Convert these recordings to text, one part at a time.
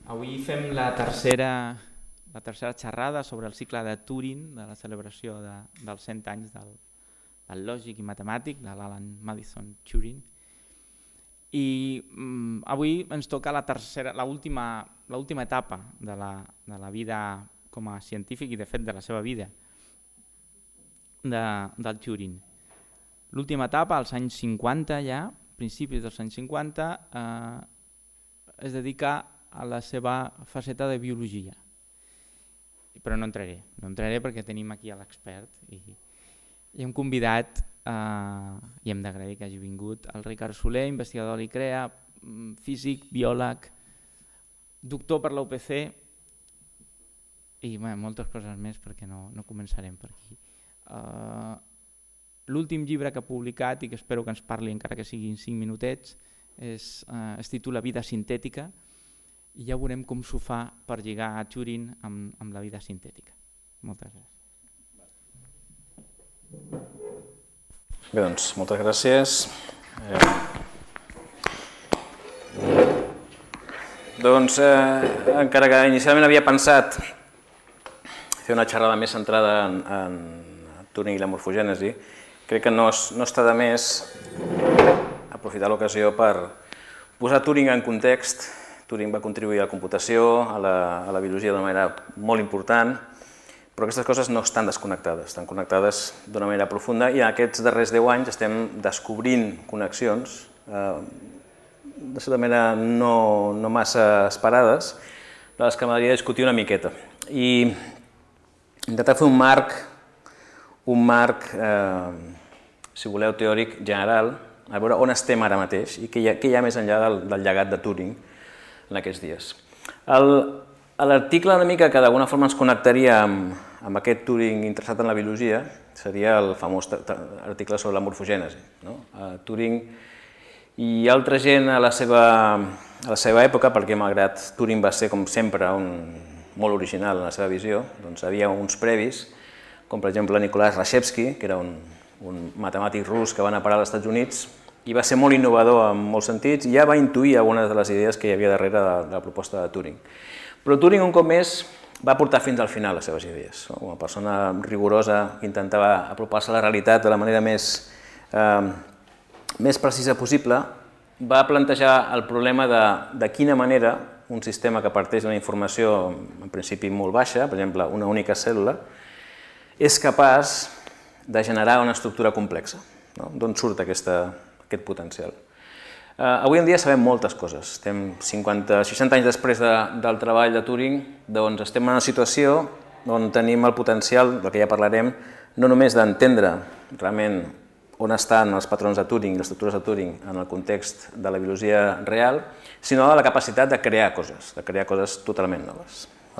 Avui fem la tercera xerrada sobre el cicle de Turing, de la celebració dels 100 anys del lògic i matemàtic, de l'Alan Madison Turing. I avui ens toca l'última etapa de la vida com a científic i, de fet, de la seva vida del Turing. L'última etapa, als anys 50 ja, principis dels anys 50, es dedica a la seva faceta de biologia. Però no entraré perquè tenim aquí l'expert i hem convidat, i hem d'agrair que hagi vingut, el Ricard Soler, investigador de l'ICREA, físic, biòleg, doctor per la UPC i moltes coses més, perquè no començarem per aquí. L'últim llibre que ha publicat i que espero que ens parli, encara que siguin 5 minutets, es titula Vida sintètica, i ja veurem com s'ho fa per lligar a Turing amb la vida sintètica. Moltes gràcies. Bé, doncs, moltes gràcies. Doncs, encara que inicialment havia pensat fer una xerrada més centrada en Turing i la morfogènesi, crec que no està de més aprofitar l'ocasió per posar Turing en context. Turing va contribuir a la computació, a la biologia d'una manera molt important, però aquestes coses no estan desconnectades, estan connectades d'una manera profunda i en aquests darrers 10 anys estem descobrint connexions de certa manera no massa esperades, de les que m'agradaria discutir una miqueta. I intentar fer un marc, si voleu, teòric general, a veure on estem ara mateix i què hi ha més enllà del llegat de Turing en aquests dies. L'article una mica que d'alguna forma ens connectaria amb aquest Turing interessat en la biologia seria el famós article sobre la morfogènesi. Turing i altra gent a la seva època, perquè malgrat Turing va ser, com sempre, molt original en la seva visió, doncs hi havia uns previs, com per exemple Nikolai Rashevsky, que era un matemàtic rus que va anar a parar als Estats Units, i va ser molt innovador en molts sentits i ja va intuir algunes de les idees que hi havia darrere de la proposta de Turing. Però Turing, un cop més, va portar fins al final les seves idees. Una persona rigorosa que intentava apropar-se a la realitat de la manera més precisa possible, va plantejar el problema de quina manera un sistema que parteix d'una informació en principi molt baixa, per exemple una única cèl·lula, és capaç de generar una estructura complexa. D'on surt aquest potencial? Avui en dia sabem moltes coses. Estem 60 anys després del treball de Turing, doncs estem en una situació on tenim el potencial, del que ja parlarem, no només d'entendre realment on estan els patrons de Turing i les estructures de Turing en el context de la biologia real, sinó de la capacitat de crear coses totalment noves.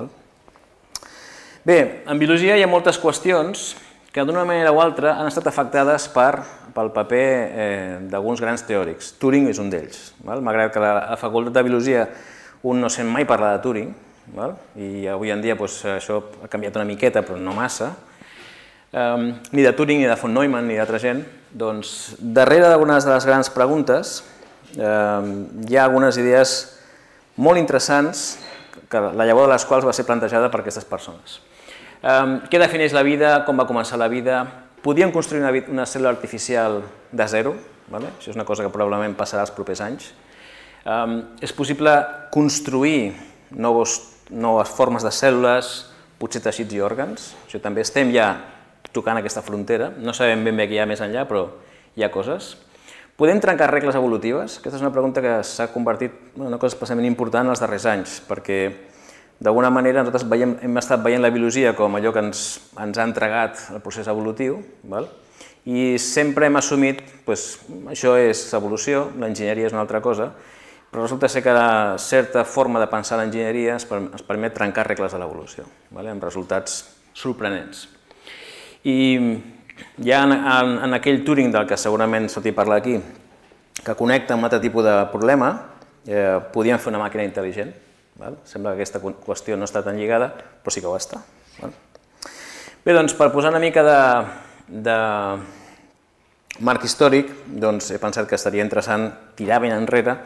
Bé, en biologia hi ha moltes qüestions que d'una manera o altra han estat afectades pel paper d'alguns grans teòrics. Turing és un d'ells. Malgrat que a la facultat de biologia un no sent mai parlar de Turing, i avui en dia això ha canviat una miqueta, però no massa, ni de Turing, ni de von Neumann, ni d'altra gent, doncs darrere d'algunes de les grans preguntes hi ha algunes idees molt interessants, la llavor de les quals va ser plantejada per aquestes persones. Què defineix la vida? Com va començar la vida? Podíem construir una cèl·lula artificial de zero? Això és una cosa que probablement passarà els propers anys. És possible construir noves formes de cèl·lules, potser teixits i òrgans? Això també estem ja tocant aquesta frontera. No sabem ben bé què hi ha més enllà, però hi ha coses. Podem trencar regles evolutives? Aquesta és una pregunta que s'ha convertit en una cosa especialment important els darrers anys, perquè d'alguna manera nosaltres hem estat veient la biologia com allò que ens ha entregat el procés evolutiu i sempre hem assumit que això és evolució, l'enginyeria és una altra cosa, però resulta ser que certa forma de pensar l'enginyeria ens permet trencar regles de l'evolució, amb resultats sorprenents. I ja en aquell Turing del que segurament s'ha parlat aquí, que connecta amb un altre tipus de problema, podíem fer una màquina intel·ligent. Sembla que aquesta qüestió no està tan lligada, però sí que ho està. Bé, doncs, per posar una mica de marc històric, he pensat que estaria interessant tirar ben enrere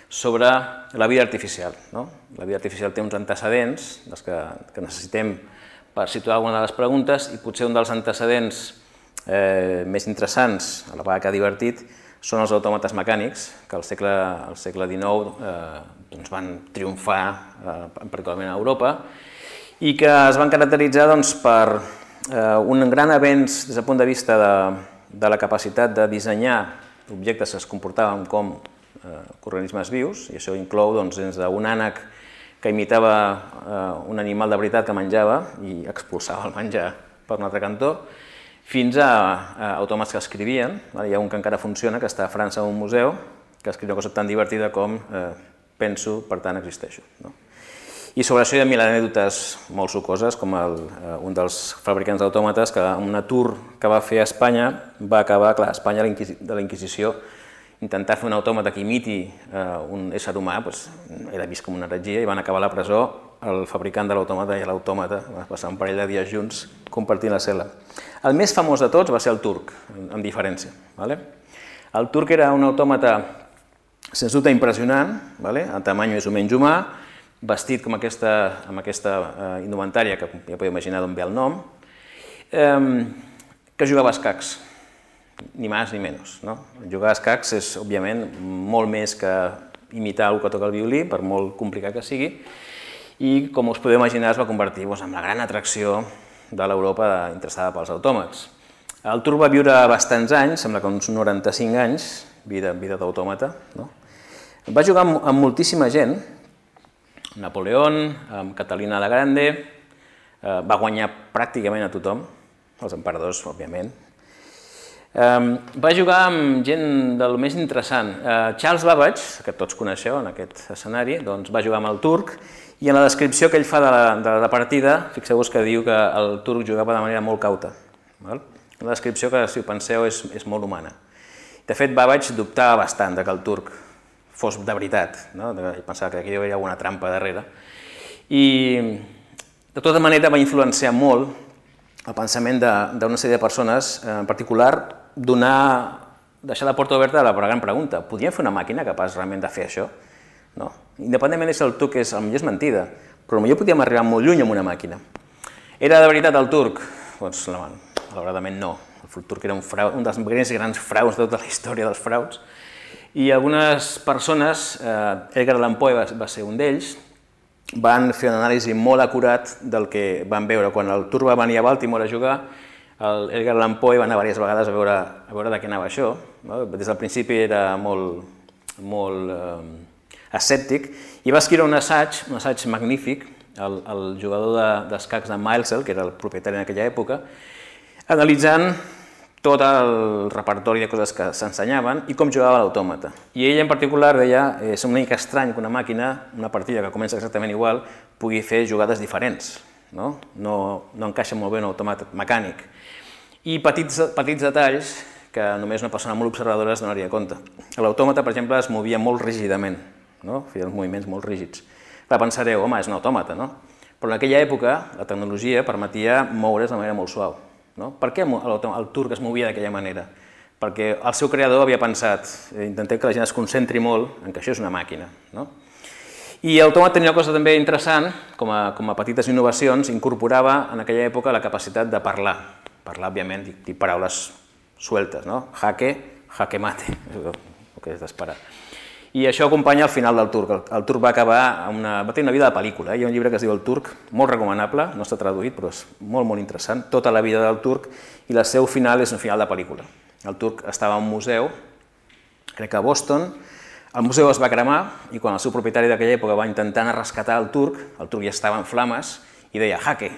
sobre la vida artificial. La vida artificial té uns antecedents que necessitem per situar alguna de les preguntes i potser un dels antecedents més interessants, a la vegada que divertit, són els autòmates mecànics, que al segle XIX van triomfar, particularment a Europa, i que es van caracteritzar per un gran avenç des del punt de vista de la capacitat de dissenyar objectes que es comportaven com organismes vius, i això inclou des d'un ànec que imitava un animal de veritat que menjava i expulsava el menjar per un altre cantó, fins a autòmats que escrivien. Hi ha un que encara funciona, que està a França en un museu, que escriu una cosa tan divertida com penso, per tant existeixo. I sobre això hi ha mil anècdotes molt sucoses, com un dels fabricants d'autòmates que en una tour que va fer a Espanya va acabar, clar, a Espanya de la Inquisició, intentar fer un autòmata que imiti un ésser humà era vist com una heretgia i van acabar a la presó el fabricant de l'autòmata i l'autòmata, van passar un parell de dies junts compartint la cel·la. El més famós de tots va ser el turc, amb diferència. El turc era un autòmata sens dubte impressionant, en tamany més o menys humà, vestit amb aquesta indumentària, que ja podeu imaginar d'on ve el nom, que jugava a escacs, ni més ni menys. Jugar a escacs és, òbviament, molt més que imitar el que toca el violí, per molt complicat que sigui, i, com us podeu imaginar, es va convertir en la gran atracció de l'Europa interessada pels autòmats. El turc va viure bastants anys, sembla que uns 95 anys, vida d'autòmata. Va jugar amb moltíssima gent, Napoleón, amb Catalina la Grande, va guanyar pràcticament a tothom, els emperadors, òbviament. Va jugar amb gent del més interessant. Charles Babbage, que tots coneixeu en aquest escenari, va jugar amb el turc i en la descripció que ell fa de la partida, fixeu-vos que diu que el turc jugava de manera molt cauta. Una descripció que, si ho penseu, és molt humana. De fet, Babbage dubtava bastant que el turc fos de veritat, pensava que aquí hi hauria alguna trampa darrere. I, de tota manera, va influenciar molt el pensament d'una sèrie de persones, en particular, deixar la porta oberta a la gran pregunta. Podríem fer una màquina capaç realment de fer això? Independentment de si el turc és, potser és mentida, però potser podríem arribar molt lluny amb una màquina. Era de veritat el turc? Doncs, malauradament no. El turc era un dels grans fraus de tota la història dels frauds. I algunes persones, Edgar Allan Poe va ser un d'ells, van fer una anàlisi molt acurat del que van veure. Quan el turc va venir a Baltimore a jugar, Edgar Allan Poe va anar diverses vegades a veure de què anava això. Des del principi era molt escèptic i va escriure un assaig magnífic, el jugador d'escacs de Milesel, que era el propietari en aquella època, analitzant tot el repertori de coses que s'ensenyaven i com jugava l'autòmata. I ell en particular deia és una mica estrany que una màquina, una partida que comença exactament igual, pugui fer jugades diferents. No encaixa molt bé un autòmata mecànic. I petits detalls que només una persona molt observadora es donaria compte. L'autòmata, per exemple, es movia molt rígidament, feia uns moviments molt rígids. Clar, pensareu, home, és un autòmata, no? Però en aquella època la tecnologia permetia moure's de manera molt suau. Per què el turc es movia d'aquella manera? Perquè el seu creador havia pensat, intentem que la gent es concentri molt en que això és una màquina. I l'autòmat tenia una cosa també interessant, com a petites innovacions, incorporava en aquella època la capacitat de parlar. Parlar, òbviament, dir paraules sueltes, jaque mate, el que és d'esperar. I això acompanya el final del turc. El turc va tenir una vida de pel·lícula. Hi ha un llibre que es diu El turc, molt recomanable, no està traduït, però és molt, molt interessant. Tota la vida del turc i el seu final és un final de pel·lícula. El turc estava a un museu, crec que a Boston, el museu es va cremar i quan el seu propietari d'aquella època va intentar rescatar el turc ja estava en flames i deia jaque.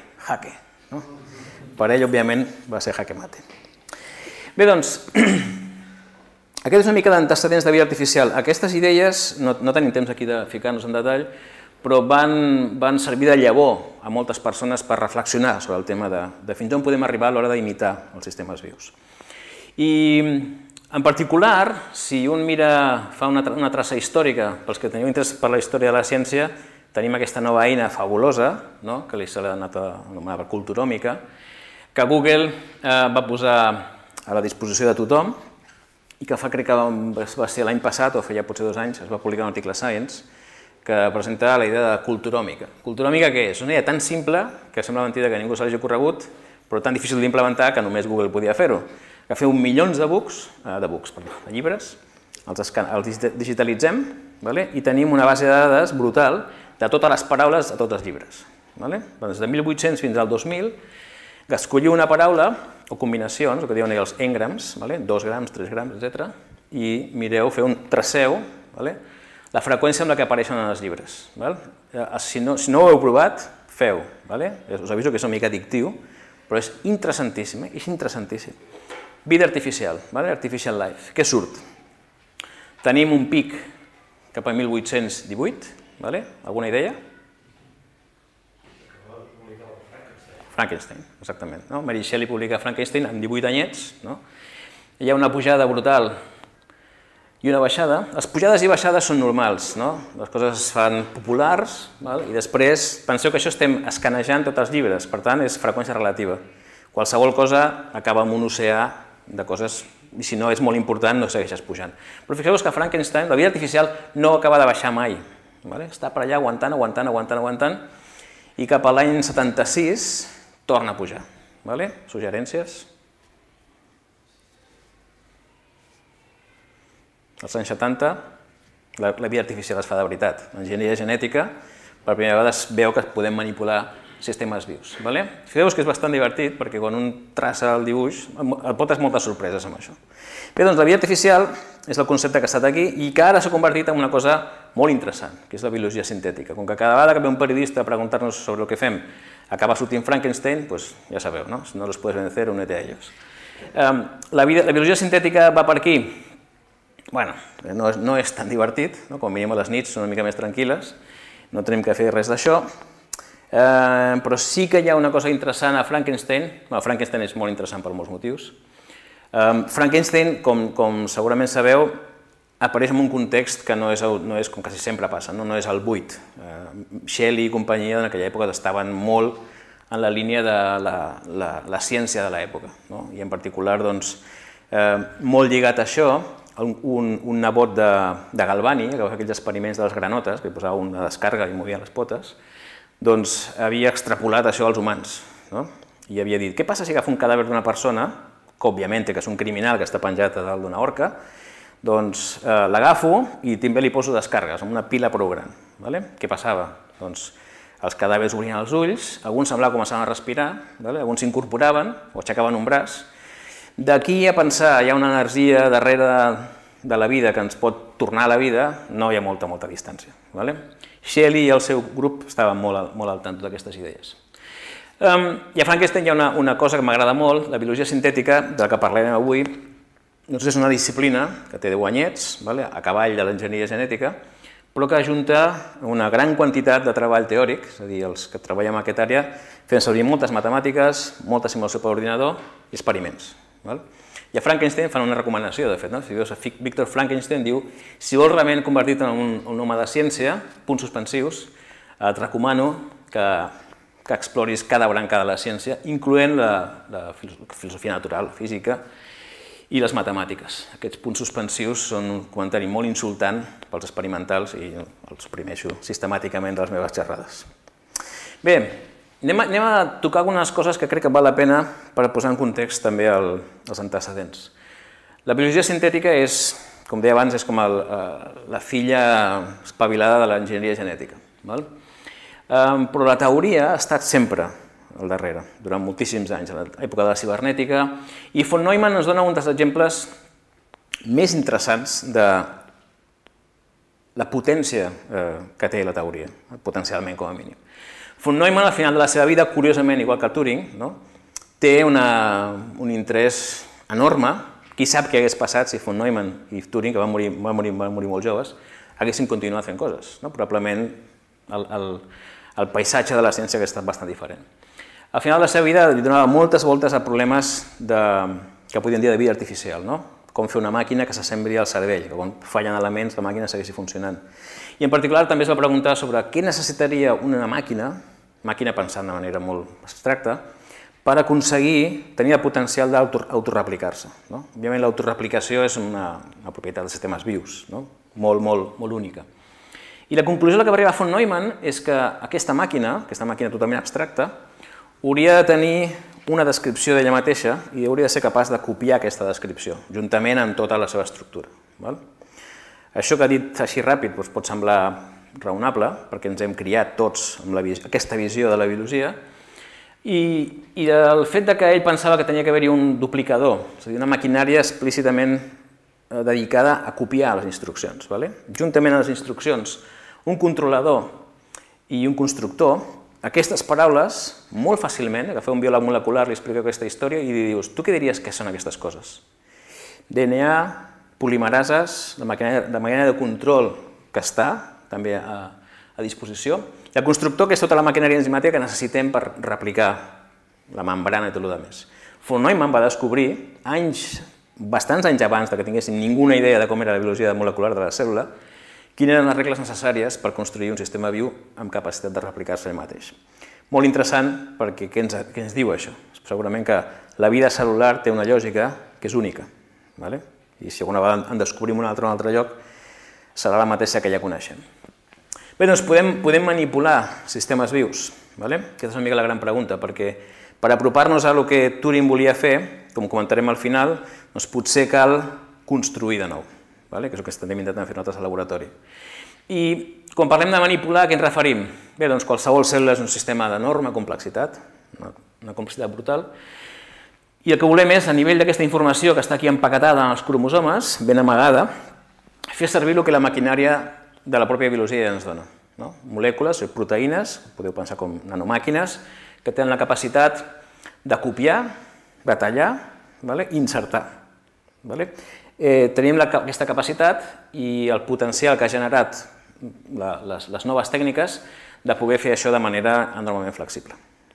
Per ell, òbviament, va ser jaque mate. Bé, doncs, aquest és una mica d'antecedents de vida artificial. Aquestes idees, no tenim temps aquí de ficar-nos en detall, però van servir de llavor a moltes persones per reflexionar sobre el tema de fins on podem arribar a l'hora d'imitar els sistemes vius. I, en particular, si un fa una traça històrica, pels que teniu interès per la història de la ciència, tenim aquesta nova eina fabulosa, que li s'ha anat a anomenar culturòmica, que Google va posar a la disposició de tothom i que crec que va ser l'any passat, o feia potser 2 anys, es va publicar un article a Science, que presenta la idea de culturòmica. Culturòmica què és? Una idea tan simple, que sembla mentida que ningú se l'hagi ocorregut, però tan difícil d'implementar que només Google podia fer-ho. Que feu milions de llibres, els digitalitzem i tenim una base de dades brutal de totes les paraules de tots els llibres. Des de 1800 fins al 2000, escolliu una paraula o combinacions, el que diuen els engrams, 2 grams, 3 grams, etc. I mireu, feu un traceu, la freqüència amb la que apareixen en els llibres. Si no ho heu provat, feu. Us aviso que és una mica addictiu, però és interessantíssim, és interessantíssim. Vida artificial, artificial life. Què surt? Tenim un pic cap a 1818, alguna idea? Frankenstein, exactament. Mary Shelley publica Frankenstein amb 18 anyets. Hi ha una pujada brutal i una baixada. Les pujades i baixades són normals, les coses es fan populars i després penseu que això estem escanejant tots els llibres, per tant és freqüència relativa. Qualsevol cosa acaba en un oceà de coses i si no és molt important no segueixes pujant. Però fixeu-vos que Frankenstein, la vida artificial, no acaba de baixar mai. Està per allà aguantant, aguantant, aguantant, aguantant i cap a l'any 76 torna a pujar. Suggerències? Als anys 70 la vida artificial es fa de veritat. L'enginyeria genètica per primera vegada es veu que podem manipular sistemes vius. Fixeu-vos que és bastant divertit perquè quan un traça el dibuix et portes moltes sorpreses amb això. Bé, doncs la vida artificial és el concepte que ha estat aquí i que ara s'ha convertit en una cosa molt interessant, que és la biologia sintètica. Com que cada vegada que ve un periodista a preguntar-nos sobre el que fem acaba sortint Frankenstein, doncs ja sabeu, si no los puedes vencer, únete a ellos. La biologia sintètica va per aquí. Bueno, no és tan divertit, com mínim a les nits són una mica més tranquil·les, no tenim que fer res d'això, però sí que hi ha una cosa interessant a Frankenstein. Frankenstein és molt interessant per molts motius. Frankenstein, com segurament sabeu, apareix en un context que no és com quasi sempre passa, no és el buit. Shelley i companyia en aquella època estaven molt en la línia de la ciència de l'època, i en particular molt lligat a això, un nebot de Galvani, que va fer aquells experiments de les granotes, que posava una descàrrega i movia les potes, doncs havia extrapolat això als humans i havia dit, què passa si agafo un cadàver d'una persona, que òbviament que és un criminal que està penjat a dalt d'una horca, doncs l'agafo i també li poso descàrregues, amb una pila prou gran. Què passava? Doncs els cadàvers obrien els ulls, alguns semblava que començaven a respirar, alguns s'incorporaven o aixecaven un braç. D'aquí a pensar hi ha una energia darrere de la vida que ens pot tornar a la vida, no hi ha molta distància. Shelley i el seu grup estaven molt al tanto d'aquestes idees. I a Frankenstein hi ha una cosa que m'agrada molt, la biologia sintètica, de la que parlarem avui, és una disciplina que té 10 anyets, a cavall de l'enginyeria genètica, però que ajunta una gran quantitat de treball teòric, és a dir, els que treballem en aquesta àrea, fem servir moltes matemàtiques, molta simulació per ordinador i experiments. I a Frankenstein fan una recomanació, de fet. Victor Frankenstein diu, si vols realment convertir-te en un home de ciència, punts suspensius, et recomano que exploris cada branca de la ciència, incloent la filosofia natural, la física i les matemàtiques. Aquests punts suspensius són un comentari molt insultant pels experimentals i els suprimeixo sistemàticament de les meves xerrades. Bé, anem a tocar algunes coses que crec que val la pena per posar en context també els antecedents. La biologia sintètica és, com deia abans, és com la filla espavilada de l'enginyeria genètica. Però la teoria ha estat sempre al darrere, durant moltíssims anys, a l'època de la cibernètica, i von Neumann ens dona un dels exemples més interessants de la potència que té la teoria, potencialment com a mínim. Von Neumann, al final de la seva vida, curiosament, igual que Turing, té un interès enorme. Qui sap què hagués passat si von Neumann i Turing, que van morir molt joves, haguessin continuat fent coses. Probablement el paisatge de la ciència hagués estat bastant diferent. Al final de la seva vida li donava moltes voltes a problemes que podien dir de vida artificial, com fer una màquina que s'assembli al cervell, que quan fallen elements la màquina segueixi funcionant. I en particular també es va preguntar sobre què necessitaria una màquina pensant de manera molt abstracta, per aconseguir tenir el potencial d'autoreplicar-se. Òbviament, l'autoreplicació és una propietat dels sistemes vius, molt única. I la conclusió a la que va arribar von Neumann és que aquesta màquina totalment abstracta, hauria de tenir una descripció d'ella mateixa i hauria de ser capaç de copiar aquesta descripció, juntament amb tota la seva estructura. Això que ha dit així ràpid pot semblar raonable, perquè ens hem criat tots amb aquesta visió de la biologia, i el fet que ell pensava que tenia que haver-hi un duplicador, és a dir, una maquinària explícitament dedicada a copiar les instruccions. Juntament a les instruccions, un controlador i un constructor, aquestes paraules, molt fàcilment, agafeu un biòleg molecular, li expliqueu aquesta història i li dius, tu què diries que són aquestes coses? DNA, polimerases, la maquinària de control que està també a disposició, i el constructor, que és tota la maquinària enzimàtica que necessitem per replicar la membrana i tot el més. Von Neumann va descobrir, bastants anys abans que tinguessin ninguna idea de com era la biologia molecular de la cèl·lula, quines eren les regles necessàries per construir un sistema viu amb capacitat de replicar-se ell mateix. Molt interessant, perquè què ens diu això? Segurament que la vida cel·lular té una lògica que és única, i si alguna vegada en descobrim una altra en un altre lloc, serà la mateixa que ja coneixem. Bé, doncs podem manipular sistemes vius. Aquesta és una mica la gran pregunta, perquè per apropar-nos a el que Turing volia fer, com comentarem al final, doncs potser cal construir de nou, que és el que estem intentant fer nosaltres al laboratori. I quan parlem de manipular, a què ens referim? Bé, doncs qualsevol cèl·lula és un sistema d'enorme complexitat, una complexitat brutal, i el que volem és, a nivell d'aquesta informació que està aquí empaquetada en els cromosomes, ben amagada, fer servir el que la maquinària de la pròpia biologia ja ens dona. Molècules, proteïnes, podeu pensar com nanomàquines, que tenen la capacitat de copiar, de tallar i insertar. Tenim aquesta capacitat i el potencial que ha generat les noves tècniques de poder fer això de manera enormement flexible.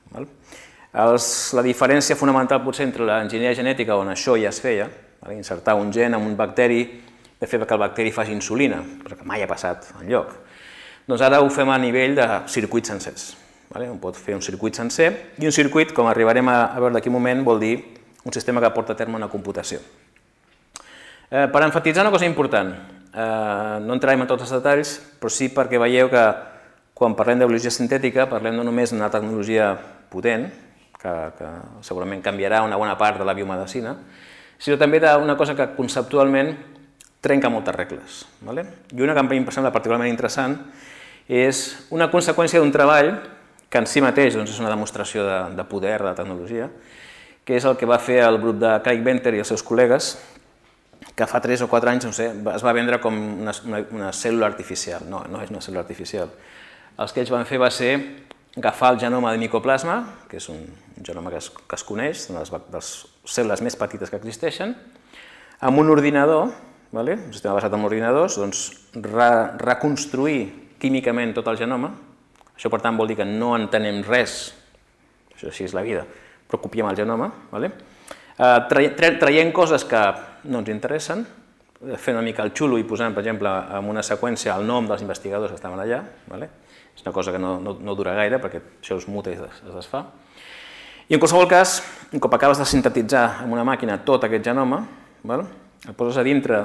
La diferència fonamental potser entre l'enginyeria genètica, on això ja es feia, insertar un gen en un bacteri, de fer que el bacteri faci insulina, cosa que mai ha passat enlloc, doncs ara ho fem a nivell de circuits sencers. Un pot fer un circuit sencer, i un circuit, com arribarem a veure d'aquí un moment, vol dir un sistema que porta a terme una computació. Per enfatitzar una cosa important, no entrarem en tots els detalls, però sí perquè veieu que quan parlem de biologia sintètica parlem no només d'una tecnologia potent, que segurament canviarà una bona part de la biomedicina, sinó també d'una cosa que conceptualment trenca moltes regles. I una que em sembla particularment interessant és una conseqüència d'un treball que en si mateix és una demostració de poder de la tecnologia, que és el que va fer el grup de Craig Venter i els seus col·legues, que fa 3 o 4 anys es va vendre com una cèl·lula artificial. No, no és una cèl·lula artificial. El que ells van fer va ser agafar el genoma de micoplasma, que és un genoma que es coneix, una de les cèl·lules més petites que existeixen, amb un ordinador, un sistema basat en ordinadors, reconstruir químicament tot el genoma. Això, per tant, vol dir que no entenem res, això així és la vida, però copiem el genoma, traient coses que no ens interessen, fent una mica el xulo i posant, per exemple, en una seqüència el nom dels investigadors que estaven allà. És una cosa que no dura gaire, perquè això es muta i es desfà. I en qualsevol cas, un cop acabes de sintetitzar en una màquina tot aquest genoma, el poses a dintre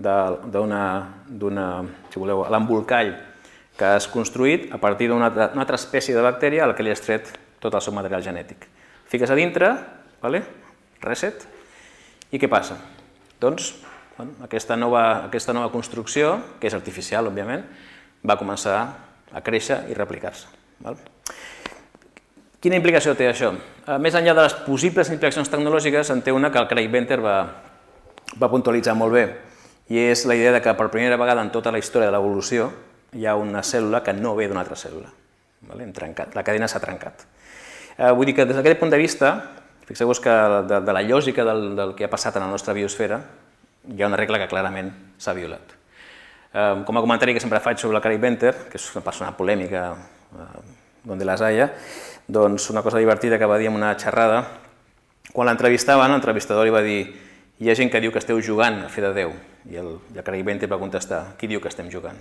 si voleu, l'embolcall que has construït a partir d'una altra espècie de bactèria a la que li has tret tot el seu material genètic. Fiques a dintre, reset, i què passa? Doncs aquesta nova construcció, que és artificial, òbviament, va començar a créixer i replicar-se. Quina implicació té això? Més enllà de les possibles implicacions tecnològiques, en té una que el Craig Venter va puntualitzar molt bé, i és la idea que per primera vegada en tota la història de l'evolució hi ha una cèl·lula que no ve d'una altra cèl·lula. La cadena s'ha trencat. Vull dir que des d'aquest punt de vista, fixeu-vos que de la lògica del que ha passat en la nostra biosfera hi ha una regla que clarament s'ha violat. Com a comentari que sempre faig sobre el Craig Venter, que és una persona polèmica, donde las haya, doncs una cosa divertida que va dir en una xerrada, quan l'entrevistaven, l'entrevistador li va dir: hi ha gent que diu que esteu jugant a fer de Déu, i el Craig Venter va contestar: qui diu que estem jugant?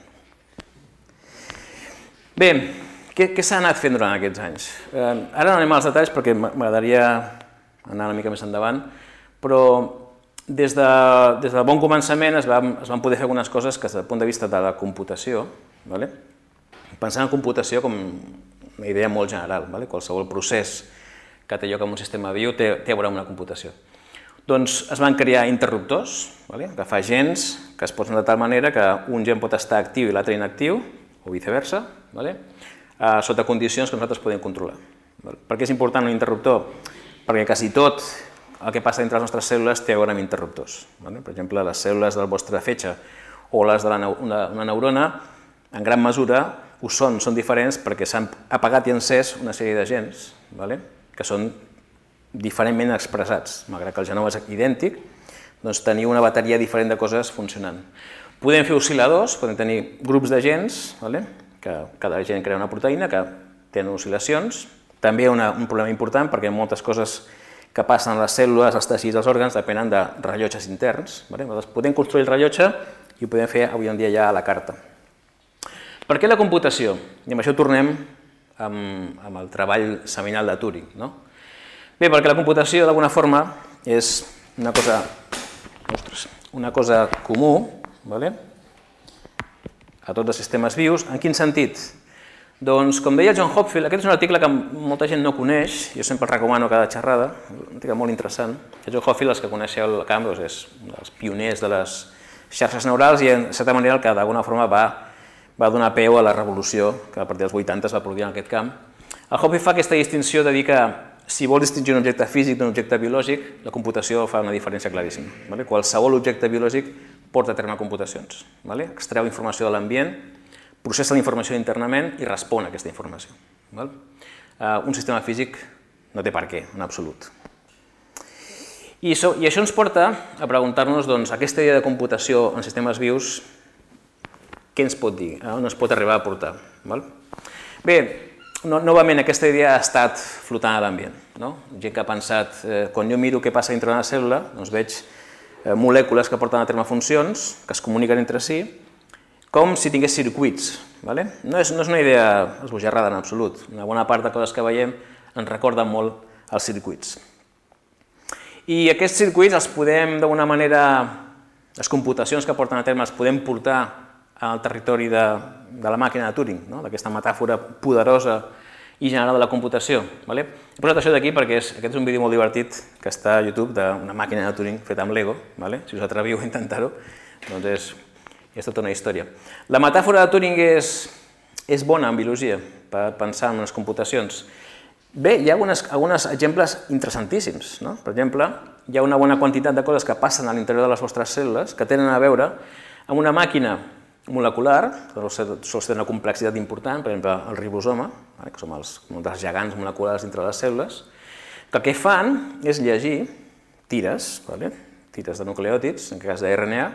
Bé, què s'ha anat fent durant aquests anys? Ara no anem als detalls perquè m'agradaria anar una mica més endavant, però des de bon començament es van poder fer algunes coses que des del punt de vista de la computació, pensant en computació com una idea molt general, qualsevol procés que té lloc en un sistema viu té a veure amb una computació. Doncs es van crear interruptors, agafar gens que es posen de tal manera que un gen pot estar actiu i l'altre inactiu, o viceversa, sota condicions que nosaltres podem controlar. Per què és important un interruptor? Perquè quasi tot el que passa dintre les nostres cèl·lules té a veure amb interruptors. Per exemple, les cèl·lules del vostre fetge o les d'una neurona, en gran mesura, ho són diferents perquè s'han apagat i encès una sèrie de gens que són diferentment expressats. Malgrat que el genoma és idèntic, doncs teniu una bateria diferent de coses funcionant. Podem fer oscil·ladors, podem tenir grups de gens, que cada gen crea una proteïna que tenen oscil·lacions. També hi ha un problema important perquè moltes coses que passen a les cèl·lules, als teixits, als òrgans, depenen de rellotges interns. Podem construir el rellotge i ho podem fer avui en dia ja a la carta. Per què la computació? I amb això tornem amb el treball seminal de Turing. Bé, perquè la computació d'alguna forma és una cosa comú a tots els sistemes vius. En quin sentit? Doncs, com deia John Hopfield, aquest és un article que molta gent no coneix, jo sempre el recomano a cada xerrada, un article molt interessant. John Hopfield, els que coneixeu el camp, és un dels pioners de les xarxes neurals i, en certa manera, el que d'alguna forma va donar peu a la revolució que a partir dels 80 es va produir en aquest camp. El Hopfield fa aquesta distinció de dir que si vols distingir un objecte físic d'un objecte biològic, la computació fa una diferència claríssima. Qualsevol objecte biològic porta a terme computacions. Extreu informació de l'ambient, processa la informació internament i respon a aquesta informació. Un sistema físic no té per què, en absolut. I això ens porta a preguntar-nos, aquesta idea de computació en sistemes vius, què ens pot dir? On es pot arribar a portar? Bé, novament aquesta idea ha estat flotant a l'ambient. Gent que ha pensat, quan jo miro què passa dintre d'una cèl·lula, doncs veig molècules que porten a terme funcions, que es comuniquen entre si, com si tingués circuits. No és una idea esbojarrada en absolut. Una bona part de coses que veiem ens recorden molt els circuits. I aquests circuits els podem, d'alguna manera, les computacions que porten a terme els podem portar al territori de la màquina de Turing, d'aquesta metàfora poderosa i general de la computació. He posat això d'aquí perquè aquest és un vídeo molt divertit que està a YouTube d'una màquina de Turing feta amb Lego. Si us atreviu a intentar-ho, doncs és tota una història. La metàfora de Turing és bona en biologia per pensar en les computacions. Bé, hi ha alguns exemples interessantíssims. Per exemple, hi ha una bona quantitat de coses que passen a l'interior de les vostres cèl·lules que tenen a veure amb una màquina molecular, que sols té una complexitat important, per exemple, el ribosoma, que són els gegants moleculars dintre de les cèl·lules, que el que fan és llegir tires de nucleòtids, en aquest cas d'RNA.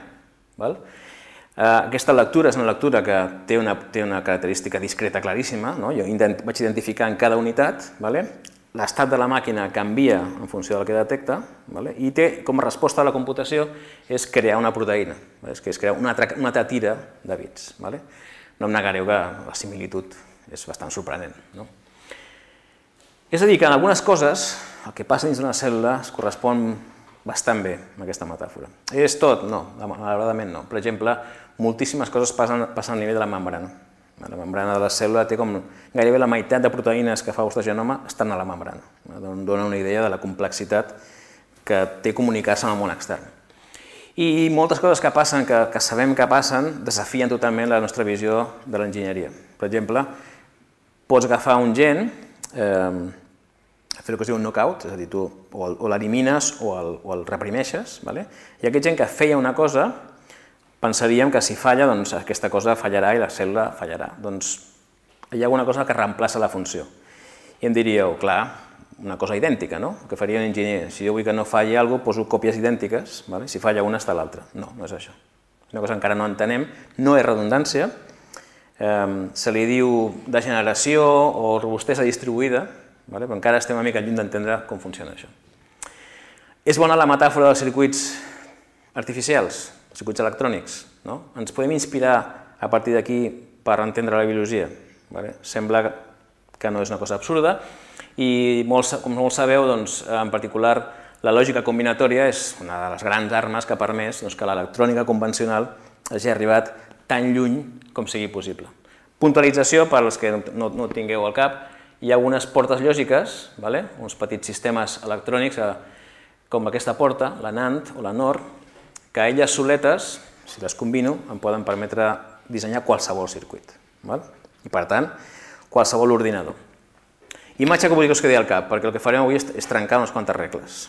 Aquesta lectura és una lectura que té una característica discreta claríssima. Jo vaig identificar en cada unitat, l'estat de la màquina canvia en funció del que detecta i té com a resposta a la computació és crear una proteïna, és crear una altra tira de bits. No em negareu que la similitud és bastant sorprenent. És a dir, que en algunes coses el que passa dins d'una cèl·lula es correspon bastant bé amb aquesta metàfora. És tot? No, malauradament no. Per exemple, moltíssimes coses passen a nivell de la membrana. La membrana de la cèl·lula té com gairebé la meitat de proteïnes que fa el vostre genoma estan a la membrana. Dona una idea de la complexitat que té comunicar-se amb el món extern. I moltes coses que passen, que sabem que passen, desafien totalment la nostra visió de l'enginyeria. Per exemple, pots agafar un gen, fer el que es diu un knockout, és a dir, tu o l'elimines o el reprimeixes, i aquest gen que feia una cosa, pensaríem que si falla, doncs aquesta cosa fallarà i la cèl·lula fallarà. Doncs hi ha alguna cosa que reemplaça la funció. I em diríeu, clar, una cosa idèntica, no? El que faria un enginyer. Si jo vull que no falli alguna cosa, poso còpies idèntiques, si falla una està l'altra. No, no és això. És una cosa que encara no entenem, no és redundància, se li diu degeneració o robustesa distribuïda, però encara estem una mica lluny d'entendre com funciona això. És bona la metàfora dels circuits artificials, circuits electrònics. Ens podem inspirar a partir d'aquí per entendre la biologia. Sembla que no és una cosa absurda, i com molts sabeu, en particular, la lògica combinatòria és una de les grans armes que ha permès que l'electrònica convencional hagi arribat tan lluny com sigui possible. Puntualització, per als que no ho tingueu al cap, hi ha algunes portes lògiques, uns petits sistemes electrònics, com aquesta porta, la NAND o la NOR, que elles soletes, si les combino, em poden permetre dissenyar qualsevol circuit. I, per tant, qualsevol ordinador. Imatge que vull que us quedi al cap, perquè el que farem avui és trencar unes quantes regles.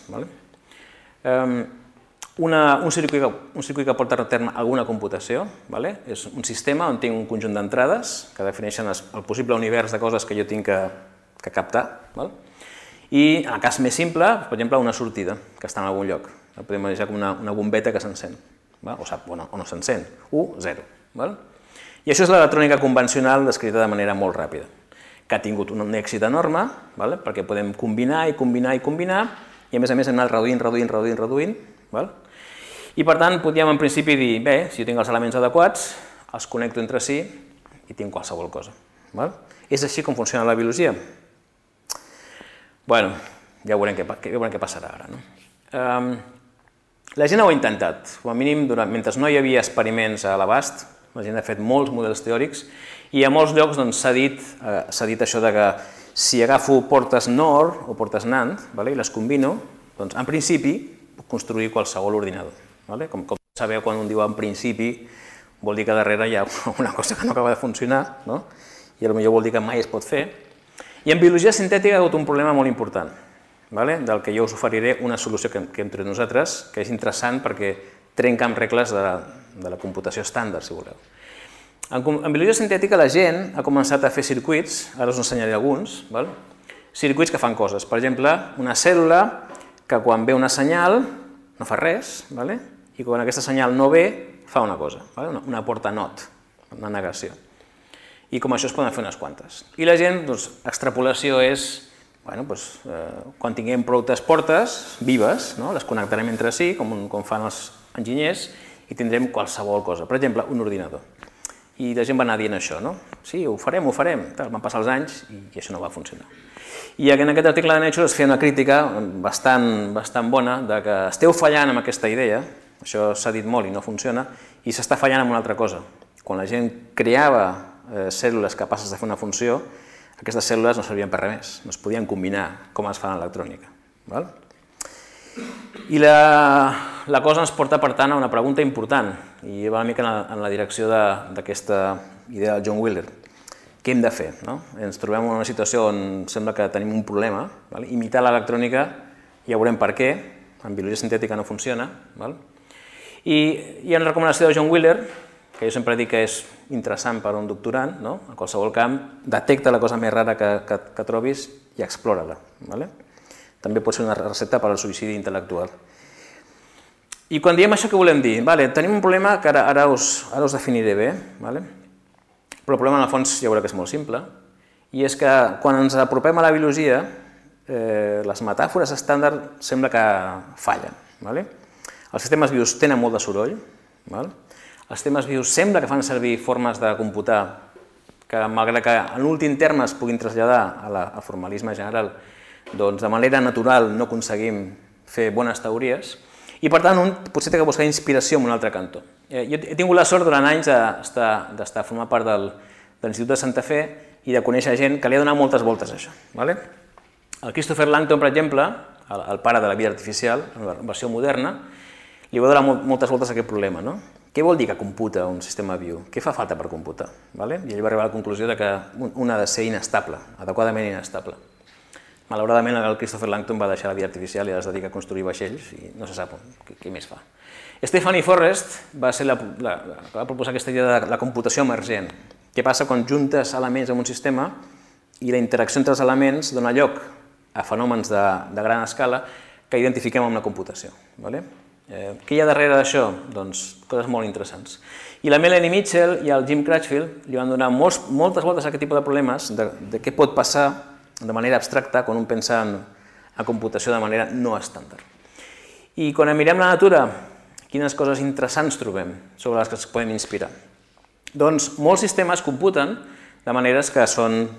Un circuit que porta a terme alguna computació és un sistema on tinc un conjunt d'entrades que defineixen el possible univers de coses que jo tinc que captar. I en el cas més simple, per exemple, una sortida que està en algun lloc. Podem imaginar com una bombeta que s'encén, o no s'encén, 1, 0. I això és l'electrònica convencional descrita de manera molt ràpida, que ha tingut un èxit enorme, perquè podem combinar i combinar i combinar, i a més hem anat reduint. I per tant, podríem en principi dir, bé, si jo tinc els elements adequats, els connecto entre si i tinc qualsevol cosa. És així com funciona la biologia? Bé, ja veurem què passarà ara. La gent ho ha intentat, com a mínim, mentre no hi havia experiments a l'abast, la gent ha fet molts models teòrics i a molts llocs s'ha dit això que si agafo portes NOR o portes NAND i les combino, en principi puc construir qualsevol ordinador. Com sabeu, quan un diu en principi, vol dir que darrere hi ha una cosa que no acaba de funcionar i potser vol dir que mai es pot fer. I en biologia sintètica hi ha hagut un problema molt important, del que jo us oferiré una solució que hem tret nosaltres, que és interessant perquè trenca amb regles de la computació estàndard, si voleu. En biologia sintètica la gent ha començat a fer circuits, ara us ensenyaré alguns, circuits que fan coses. Per exemple, una cèl·lula que quan ve una senyal no fa res, i quan aquesta senyal no ve, fa una cosa, una porta NOT, una negació. I com això es poden fer unes quantes. I la gent, extrapolació és, quan tinguem prou portes vives, les connectarem entre si, com fan els enginyers, i tindrem qualsevol cosa, per exemple, un ordinador. I la gent va anar dient això, sí, ho farem, van passar els anys i això no va funcionar. I en aquest article de Nature es feia una crítica bastant bona de que esteu fallant amb aquesta idea, això s'ha dit molt i no funciona, i s'està fallant amb una altra cosa. Quan la gent creava cèl·lules capaces de fer una funció, aquestes cèl·lules no servien per res més, no es podien combinar com es fa en l'electrònica. I la cosa ens porta, per tant, a una pregunta important, i va una mica en la direcció d'aquesta idea de John Wheeler. Què hem de fer? Ens trobem en una situació on sembla que tenim un problema, imitar l'electrònica, ja veurem per què, en biologia sintètica no funciona, i hi ha una recomanació de John Wheeler, que jo sempre dic que és interessant per a un doctorant, a qualsevol camp, detecta la cosa més rara que trobis i explora-la. També pot ser una recepta per al suïcidi intel·lectual. I quan diem això, què volem dir? Tenim un problema que ara us definiré bé, però el problema en el fons ja veureu que és molt simple, i és que quan ens apropem a la biologia, les metàfores estàndard sembla que fallen. Els sistemes vius tenen molt de soroll, els sistemes vius sembla que fan servir formes de computar que, malgrat que en l'últim terme es puguin traslladar al formalisme general, doncs de manera natural no aconseguim fer bones teories, i per tant potser té que buscar inspiració en un altre cantó. Jo he tingut la sort durant anys d'estar formant part de l'Institut de Santa Fe i de conèixer gent que li ha donat moltes voltes a això. El Christopher Langton, per exemple, el pare de la vida artificial, en la versió moderna, li va donar moltes voltes a aquest problema. Què vol dir que computa un sistema viu? Què fa falta per computar? I ell va arribar a la conclusió que un ha de ser inestable, adequadament inestable. Malauradament, el Christopher Langton va deixar la vida artificial i es dedica a construir vaixells i no se sap què més fa. Stephanie Forrest va ser la que va proposar aquesta idea de la computació emergent. Què passa quan juntes elements en un sistema i la interacció entre els elements dona lloc a fenòmens de gran escala que identifiquem amb la computació. Què hi ha darrere d'això? Doncs coses molt interessants. I la Melanie Mitchell i el Jim Crutchfield li van donar moltes voltes a aquest tipus de problemes de què pot passar de manera abstracta quan un pensa en computació de manera no estàndard. I quan mirem la natura, quines coses interessants trobem sobre les que ens podem inspirar? Doncs molts sistemes computen de maneres que són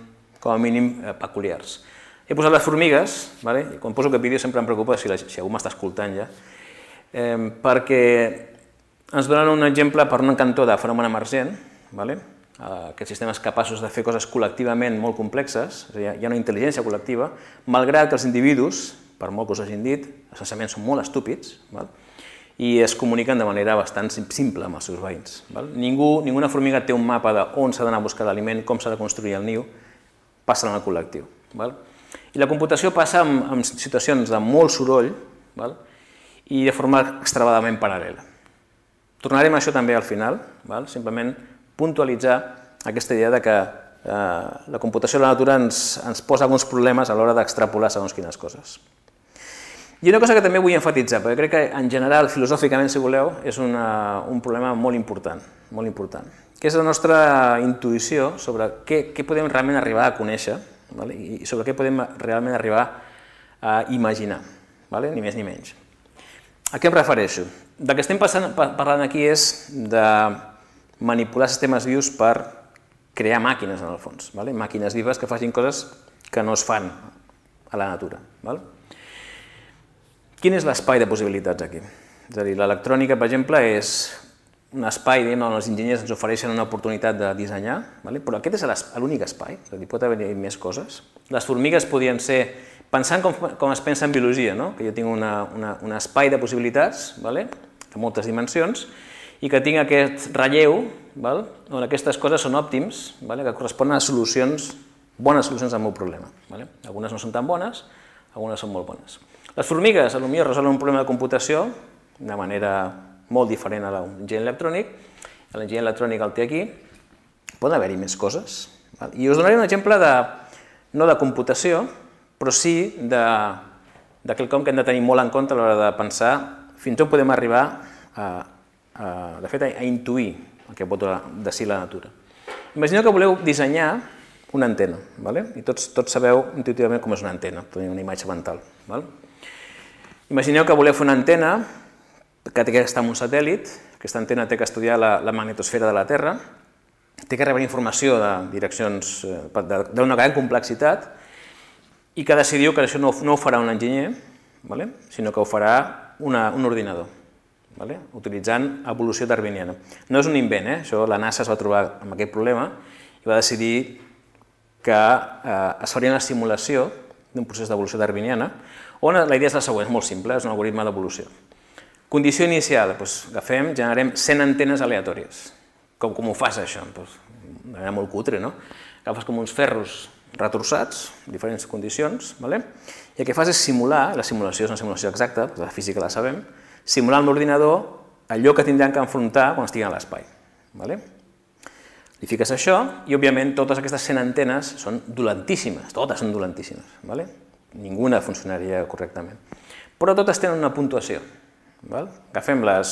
com a mínim peculiars. He posat les formigues, i quan poso aquest vídeo sempre em preocupa si algú m'està escoltant ja, perquè ens donen un exemple per un cantó de fenomen emergent, aquests sistemes capaços de fer coses col·lectivament molt complexes, hi ha una intel·ligència col·lectiva, malgrat que els individus, per molt que us hagin dit, essencialment són molt estúpids, i es comuniquen de manera bastant simple amb els seus veïns. Ninguna formiga té un mapa d'on s'ha d'anar a buscar l'aliment, com s'ha de construir el niu, passa en el col·lectiu. I la computació passa en situacions de molt soroll i de forma extremadament paral·lela. Tornarem a això també al final, simplement puntualitzar aquesta idea que la computació de la natura ens posa alguns problemes a l'hora d'extrapolar segons quines coses. I una cosa que també vull enfatitzar, perquè crec que en general, filosòficament, si voleu, és un problema molt important, que és la nostra intuïció sobre què podem realment arribar a conèixer i sobre què podem realment arribar a imaginar, ni més ni menys. A què em refereixo? Del que estem parlant aquí és de manipular sistemes vius per crear màquines, en el fons, màquines vives que facin coses que no es fan a la natura. Quin és l'espai de possibilitats aquí? És a dir, l'electrònica, per exemple, és un espai on els enginyers ens ofereixen una oportunitat de dissenyar, però aquest és l'únic espai, és a dir, pot haver-hi més coses. Les formigues podrien ser, pensant com es pensa en biologia, que jo tinc un espai de possibilitats, de moltes dimensions, i que tinc aquest relleu, on aquestes coses són òptims, que corresponen a solucions, bones solucions al meu problema. Algunes no són tan bones, algunes són molt bones. Les formigues, potser resolen un problema de computació de manera molt diferent a l'enginyer electrònic. L'enginyer electrònic el té aquí. Poden haver-hi més coses. I us donaré un exemple no de computació, però sí de quelcom que hem de tenir molt en compte a l'hora de pensar fins on podem arribar de fet, a intuir el que pot decidir la natura. Imagineu que voleu dissenyar una antena, i tots sabeu intuïtivament com és una antena, teniu una imatge mental. Imagineu que voleu fer una antena que té que estar en un satèl·lit, aquesta antena té que estudiar la magnetosfera de la Terra, té que rebre informació de direccions d'una gran complexitat i que decidiu que això no ho farà un enginyer, sinó que ho farà un ordinador, utilitzant evolució darwiniana. No és un invent, això la NASA es va trobar amb aquest problema i va decidir que es faria una simulació d'un procés d'evolució darwiniana, on la idea és la següent, és molt simple, és un algoritme d'evolució. Condició inicial, agafem, generem 100 antenes aleatòries. Com ho fas, això? De manera molt cutre, no? Agafes com uns ferros retorçats, diferents condicions, i el que fas és simular, la simulació és una simulació exacta, la física la sabem, simular amb l'ordinador allò que tindran que enfrontar quan estiguin a l'espai. Li fiques això i, òbviament, totes aquestes 100 antenes són dolentíssimes, totes són dolentíssimes. Ninguna funcionaria correctament. Però totes tenen una puntuació. Agafem el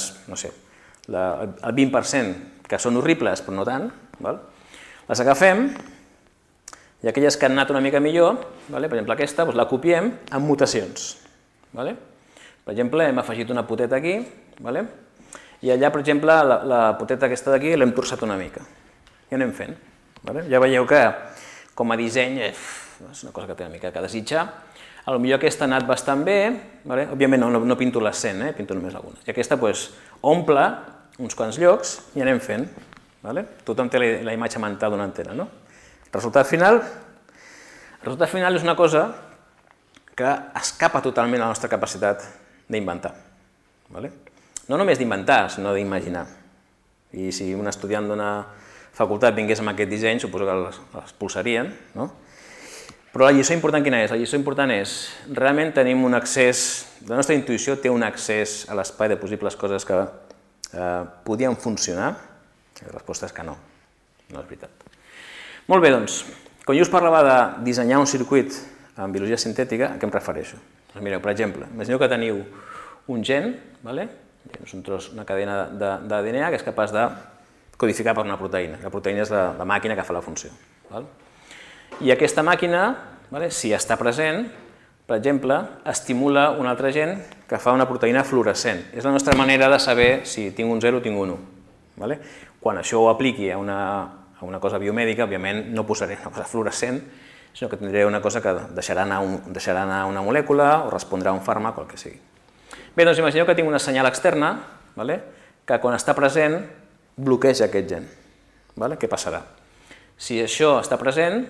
20% que són horribles, però no tant, les agafem i aquelles que han anat una mica millor, per exemple aquesta, la copiem amb mutacions. Per exemple, hem afegit una poteta aquí, i allà, per exemple, la poteta aquesta d'aquí l'hem torçat una mica. I anem fent. Ja veieu que, com a disseny, és una cosa que té una mica que desitjar. Potser aquesta ha anat bastant bé, òbviament no pinto les 100, pinto només algunes. I aquesta omple uns quants llocs i anem fent. Tothom té la imatge mental d'una antena. El resultat final és una cosa que escapa totalment a la nostra capacitat d'inventar. No només d'inventar, sinó d'imaginar. I si un estudiant d'una facultat vingués amb aquest disseny, suposo que l'expulsarien, no? Però la lliçó important quina és? La lliçó important és, realment tenim un accés, la nostra intuïció té un accés a l'espai de possibles coses que podien funcionar? La resposta és que no, no és veritat. Molt bé, doncs, quan jo us parlava de dissenyar un circuit en biologia sintètica, a què em refereixo? Mireu, per exemple, imagineu que teniu un gen, una cadena d'ADN que és capaç de codificar per una proteïna. La proteïna és la màquina que fa la funció. I aquesta màquina, si està present, per exemple, estimula un altre gen que fa una proteïna fluorescent. És la nostra manera de saber si tinc un 0 o tinc un 1. Quan això ho apliqui a una cosa biomèdica, òbviament no posaré una cosa fluorescent, sinó que tindré una cosa que deixarà anar una molècula o respondrà a un fàrmac o el que sigui. Bé, doncs imagineu que tinc una senyal externa que quan està present bloqueja aquest gen. Què passarà? Si això està present,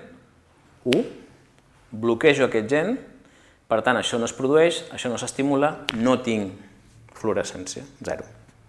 bloquejo aquest gen, per tant això no es produeix, això no s'estimula, no tinc fluorescència, 0.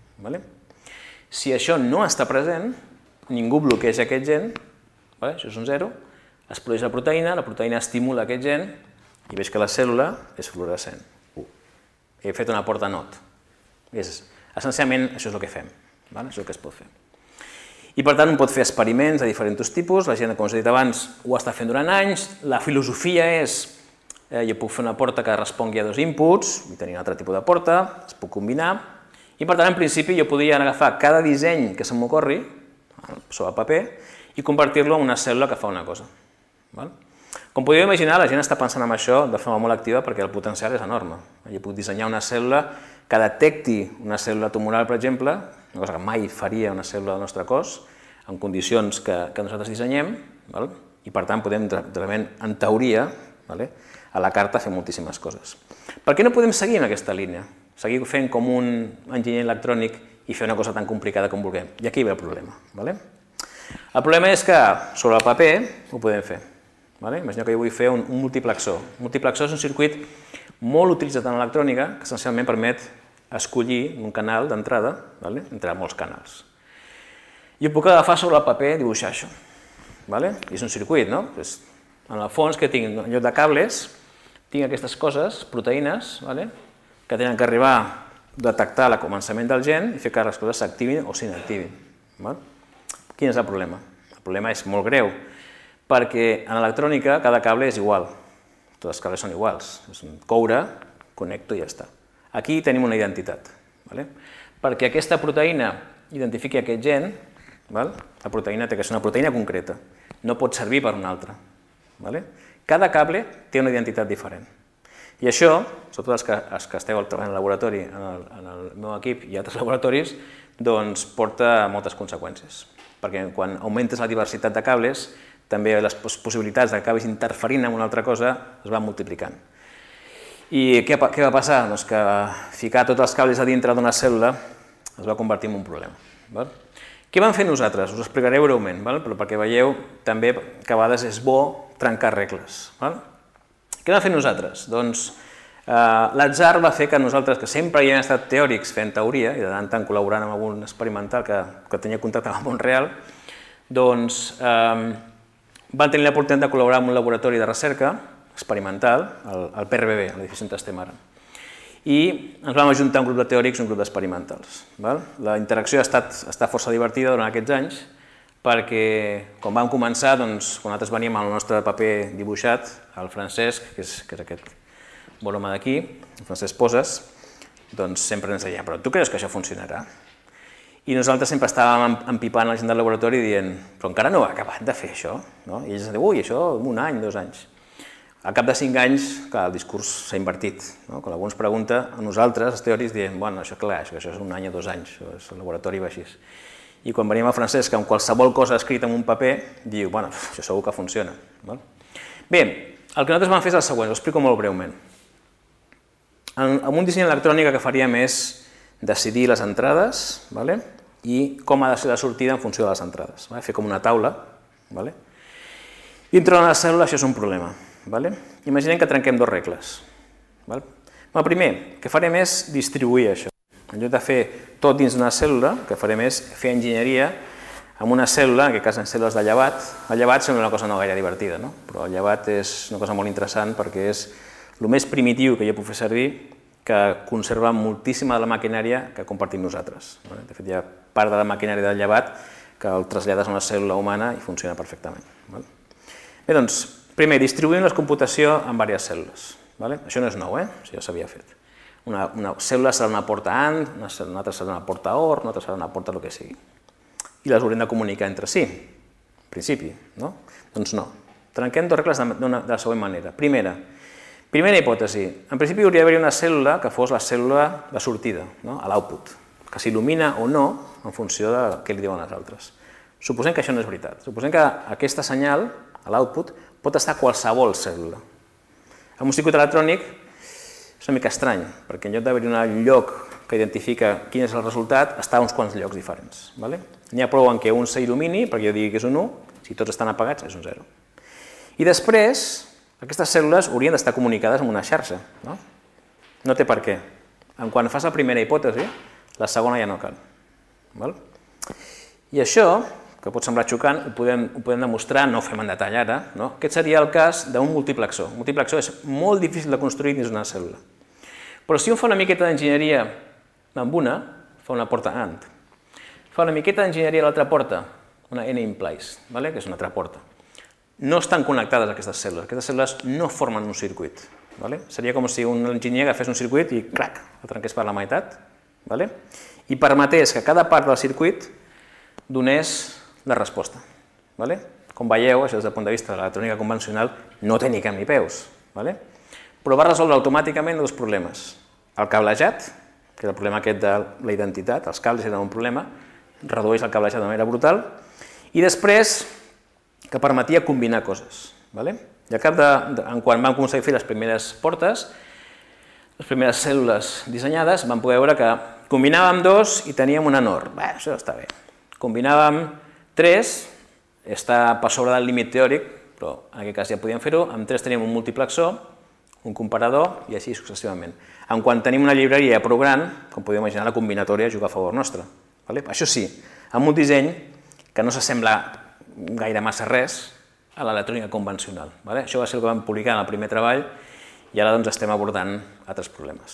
Si això no està present, ningú bloqueja aquest gen, això és un 0, es produeix la proteïna estimula aquest gen i veig que la cèl·lula és fluorescent. He fet una porta NOT. Essencialment això és el que fem, és el que es pot fer. I per tant un pot fer experiments de diferents tipus, la gent, com us he dit abans, ho està fent durant anys, la filosofia és, jo puc fer una porta que respongui a 2 inputs, i tenir un altre tipus de porta, es puc combinar, i per tant en principi jo podria agafar cada disseny que se m'ocorri sobre paper i convertir-lo en una cèl·lula que fa una cosa. Com podeu imaginar, la gent està pensant en això de forma molt activa perquè el potencial és enorme. Jo puc dissenyar una cèl·lula que detecti una cèl·lula tumoral, per exemple, una cosa que mai faria una cèl·lula del nostre cos, en condicions que nosaltres dissenyem, i per tant podem realment, en teoria, a la carta fer moltíssimes coses. Per què no podem seguir en aquesta línia? Seguir fent com un enginyer electrònic i fer una cosa tan complicada com vulguem. I aquí ve el problema. El problema és que sobre el paper ho podem fer. Imagineu que jo vull fer un multiplexor. Un multiplexor és un circuit molt utilitzat en electrònica que essencialment permet escollir un canal d'entrada entre molts canals. Jo puc agafar sobre el paper i dibuixar això. I és un circuit, no? En el fons que tinc, en lloc de cables, tinc aquestes coses, proteïnes, que tenen que arribar a detectar el començament del gen i fer que les coses s'activin o s'inactivin. Quin és el problema? El problema és molt greu, perquè en electrònica cada cable és igual, tots els cables són iguals, és un coure, connecto i ja està. Aquí tenim una identitat, perquè aquesta proteïna identifiqui aquest gen, la proteïna té que ser una proteïna concreta, no pot servir per una altra. Cada cable té una identitat diferent. I això, sobretot els que esteu treballant al laboratori, en el meu equip i altres laboratoris, doncs porta moltes conseqüències. Perquè quan augmentes la diversitat de cables, també les possibilitats que acabis interferint en una altra cosa es van multiplicant. I què va passar? Doncs que ficar tots els cables a dintre d'una cèl·lula es va convertir en un problema. Què vam fer nosaltres? Us ho explicaré breument, però perquè veieu també que a vegades és bo trencar regles. Què vam fer nosaltres? Doncs l'atzar va fer que nosaltres, que sempre hi hem estat teòrics fent teoria, i de tant en tant col·laborant amb algun experimental que tenia contacte amb el món real, doncs van tenir l'oportunitat de col·laborar amb un laboratori de recerca experimental, el PRBB, a l'edifici on estem ara. I ens vam ajuntar un grup de teòrics i un grup d'experimentals. La interacció ha estat força divertida durant aquests anys, perquè quan vam començar, quan nosaltres veníem amb el nostre paper dibuixat, el Francesc, que és aquest bon home d'aquí, el Francesc Poses, doncs sempre ens deia, però tu creus que això funcionarà? I nosaltres sempre estàvem empipant la gent del laboratori dient, però encara no ha acabat de fer això. I ells ens diuen, ui, això en un any, 2 anys. Al cap de 5 anys, clar, el discurs s'ha invertit. Quan algú ens pregunta, a nosaltres, els teòrics, diem, bueno, això clar, això és un any o 2 anys, el laboratori va així. I quan venim a Francesc, amb qualsevol cosa escrita en un paper, diu, bueno, això segur que funciona. Bé, el que nosaltres vam fer és el següent, ho explico molt breument. Amb un disseny electrònic el que faríem és decidir les entrades i com ha de ser la sortida en funció de les entrades. Fer com una taula. Dintre de la cèl·lula això és un problema. Imaginem que trenquem 2 regles. El primer, el que farem és distribuir això. En lloc de fer tot dins d'una cèl·lula, el que farem és fer enginyeria amb una cèl·lula, en aquest cas en cèl·lules de llevat. El llevat sembla una cosa no gaire divertida, però el llevat és una cosa molt interessant perquè és el més primitiu que jo puc fer servir, que conserva moltíssima de la maquinària que compartim nosaltres. De fet, hi ha part de la maquinària del llevat que el trasllades a una cèl·lula humana i funciona perfectament. Bé, doncs, primer, distribuïm la computació en diverses cèl·lules. Això no és nou, això ja s'havia fet. Una cèl·lula serà una porta AND, una altra serà una porta OR, una altra serà una porta el que sigui. I les haurem de comunicar entre si, en principi, no? Doncs no. Trenquem 2 regles de la següent manera. Primera hipòtesi. En principi hauria d'haver una cèl·lula que fos la cèl·lula de sortida, l'output, que s'il·lumina o no en funció de què li diuen els altres. Suposem que això no és veritat. Suposem que aquesta senyal, l'output, pot estar qualsevol cèl·lula. En un circuit electrònic és una mica estrany, perquè en lloc d'haver-hi un lloc que identifica quin és el resultat, està a uns quants llocs diferents. N'hi ha prou en què un s'il·lumini, perquè jo digui que és un 1, si tots estan apagats és un 0. I després, aquestes cèl·lules haurien d'estar comunicades amb una xarxa. No té per què. Quan fas la primera hipòtesi, la segona ja no cal. I això, que pot semblar xocant, ho podem demostrar, no ho fem en detall ara, aquest seria el cas d'un multiplexor. Un multiplexor és molt difícil de construir dins una cèl·lula. Però si un fa una miqueta d'enginyeria amb una, fa una porta AND. Fa una miqueta d'enginyeria a l'altra porta, una N-implies, que és una altra porta. No estan connectades aquestes cèl·lules no formen un circuit. Seria com si un enginyer agafés un circuit i, crac, el trenqués per la meitat, i permetés que cada part del circuit donés la resposta. Com veieu, això des del punt de vista de l'electrònica convencional no té ni cap ni peus, però va resoldre automàticament dos problemes. El cablejat, que és el problema aquest de la identitat, els cables eren un problema, redueix el cablejat de manera brutal, i després que permetia combinar coses. I al cap quan vam començar a fer les primeres portes, les primeres cèl·lules dissenyades, vam poder veure que combinàvem 2 i teníem una NOR. Això està bé. Combinàvem 3, està per sobre del límit teòric, però en aquest cas ja podíem fer-ho, amb 3 teníem un multiplexor, un comparador i així successivament. Quan tenim una llibreria prou gran, com podeu imaginar, la combinatòria juga a favor nostre. Això sí, amb un disseny que no s'assembla gaire massa res a l'electrònica convencional. Això va ser el que vam publicar en el primer treball i ara estem abordant altres problemes.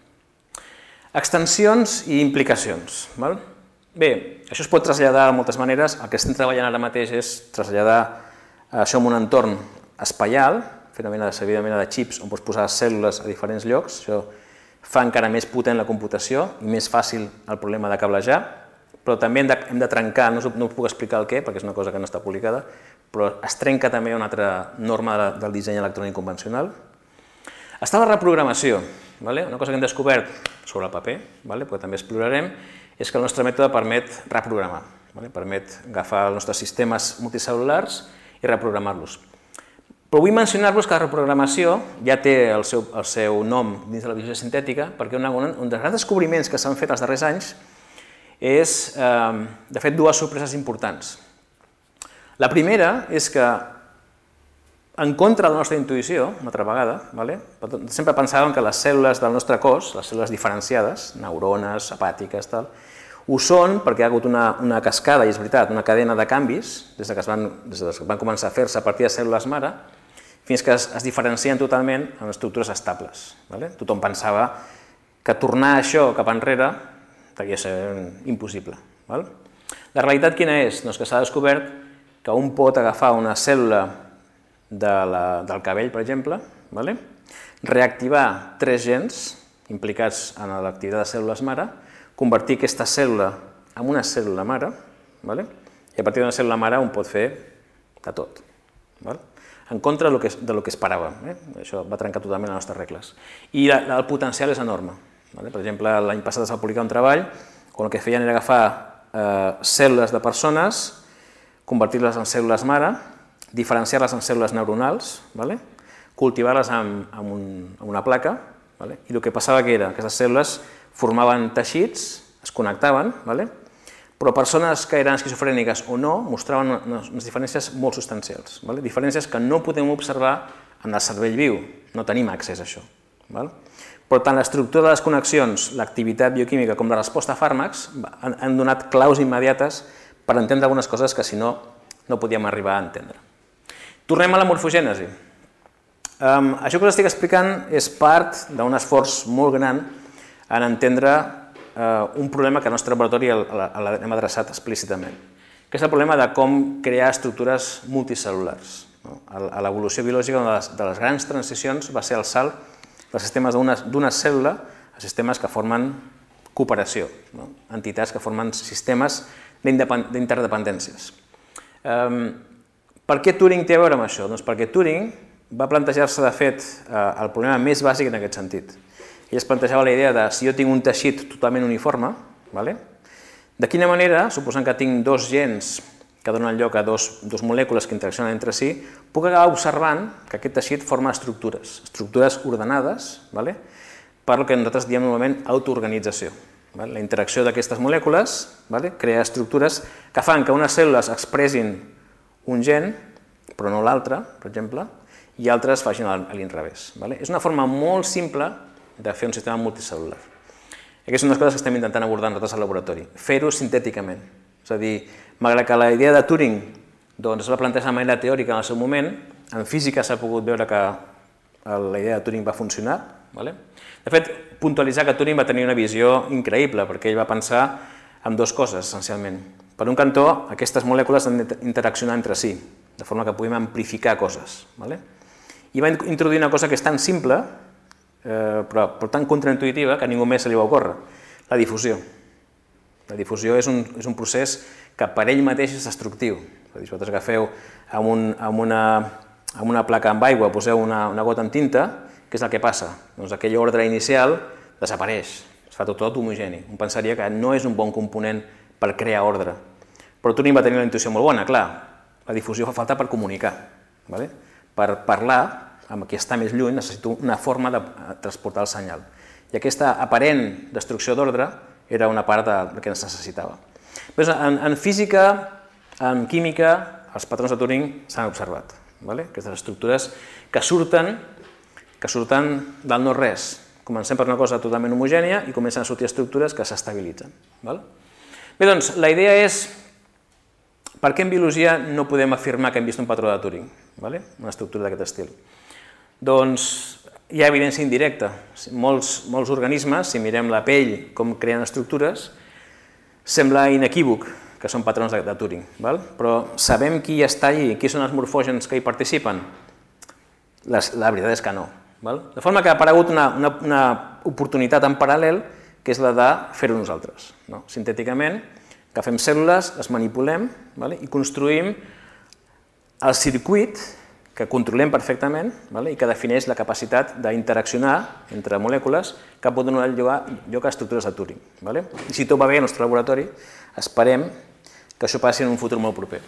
Extensions i implicacions. Bé, això es pot traslladar de moltes maneres. El que estem treballant ara mateix és traslladar això en un entorn espaial, fer una mena de xips on pots posar cèl·lules a diferents llocs. Això fa encara més potent la computació i més fàcil el problema de cablejar, però també hem de trencar, no us puc explicar el què, perquè és una cosa que no està publicada, però es trenca també una altra norma del disseny electrònic convencional. Està la reprogramació. Una cosa que hem descobert sobre el paper, però també explorarem, és que el nostre mètode permet reprogramar, permet agafar els nostres sistemes multicel·lulars i reprogramar-los. Però vull mencionar-vos que la reprogramació ja té el seu nom dins de la biologia sintètica, perquè un dels grans descobriments que s'han fet els darrers anys és, de fet, dues sorpreses importants. La primera és que, en contra de la nostra intuïció, una altra vegada, sempre pensàvem que les cèl·lules del nostre cos, les cèl·lules diferenciades, neurones, hepàtiques, ho són perquè hi ha hagut una cascada, i és veritat, una cadena de canvis, des que van començar a fer-se a partir de cèl·lules mare, fins que es diferencien totalment en estructures estables. Tothom pensava que tornar això cap enrere devia ser impossible. La realitat quina és? Doncs que s'ha descobert que un pot agafar una cèl·lula del cabell, per exemple, reactivar 3 gens implicats en l'activitat de cèl·lules mare, convertir aquesta cèl·lula en una cèl·lula mare, i a partir d'una cèl·lula mare un pot fer de tot, en contra del que esperàvem. Això va trencar totalment les nostres regles. I el potencial és enorme. Per exemple, l'any passat es va publicar un treball on el que feien era agafar cèl·lules de persones, convertir-les en cèl·lules mare, diferenciar-les en cèl·lules neuronals, cultivar-les en una placa, i el que passava que aquestes cèl·lules formaven teixits, es connectaven, però persones que eren esquizofrèniques o no mostraven unes diferències molt substancials, diferències que no podem observar en el cervell viu, no tenim accés a això. Però tant l'estructura de les connexions, l'activitat bioquímica com la resposta a fàrmacs han donat claus immediates per entendre algunes coses que si no, no podíem arribar a entendre. Tornem a la morfogènesi. Això que us estic explicant és part d'un esforç molt gran en entendre un problema que al nostre laboratori l'hem adreçat explícitament, que és el problema de com crear estructures multicel·lulars. A l'evolució biològica, una de les grans transicions va ser el salt dels sistemes d'una cèl·lula a sistemes que formen cooperació, entitats que formen sistemes d'interdependències. Per què Turing té a veure amb això? Doncs perquè Turing va plantejar-se, de fet, el problema més bàsic en aquest sentit. Ell es plantejava la idea de si jo tinc un teixit totalment uniforme, de quina manera, suposant que tinc 2 gens que donen lloc a dos molècules que interaccionen entre si, puc acabar observant que aquest teixit forma estructures ordenades, per el que nosaltres diem normalment autoorganització. La interacció d'aquestes molècules crea estructures que fan que unes cèl·lules expressin un gen, però no l'altre, per exemple, i altres facin a l'inrevés. És una forma molt simple de fer un sistema multicel·lular. Aquesta és una de les coses que estem intentant abordar nosaltres al laboratori, fer-ho sintèticament. És a dir, malgrat que la idea de Turing es va plantejar de manera teòrica en el seu moment, en física s'ha pogut veure que la idea de Turing va funcionar. De fet, puntualitzar que Turing va tenir una visió increïble, perquè ell va pensar en dues coses, essencialment. Per un cantó, aquestes molècules han d'interaccionar entre si, de forma que puguem amplificar coses. I va introduir una cosa que és tan simple, però tan contraintuitiva que a ningú més se li va ocórrer, la difusió. La difusió és un procés que per ell mateix és destructiu. Si vosaltres agafeu amb una placa amb aigua, poseu una gota amb tinta, què és el que passa? Doncs aquell ordre inicial desapareix, es fa tot homogeni. Un pensaria que no és un bon component per crear ordre. Però Turing va tenir una intuïció molt bona, clar, la difusió fa falta per comunicar. Per parlar, amb qui està més lluny, necessito una forma de transportar el senyal. I aquesta aparent destrucció d'ordre era una part del que es necessitava. En física, en química, els patrons de Turing s'han observat. Aquestes estructures que surten del no-res. Comencem per una cosa totalment homogènia i comencen a sortir estructures que s'estabilitzen. Bé, doncs, la idea és per què en biologia no podem afirmar que hem vist un patró de Turing, una estructura d'aquest estil. Doncs hi ha evidència indirecta. Molts organismes, si mirem la pell, com creen estructures, sembla inequívoc que són patrons de Turing, però sabem qui està allí, qui són els morfògens que hi participen? La veritat és que no. De forma que ha aparegut una oportunitat en paral·lel, que és la de fer-ho nosaltres. Sintèticament, agafem cèl·lules, les manipulem i construïm el circuit que controlem perfectament i que defineix la capacitat d'interaccionar entre molècules que poden donar lloc a estructures de Turing. I si tot va bé al nostre laboratori, esperem que això passi en un futur molt proper.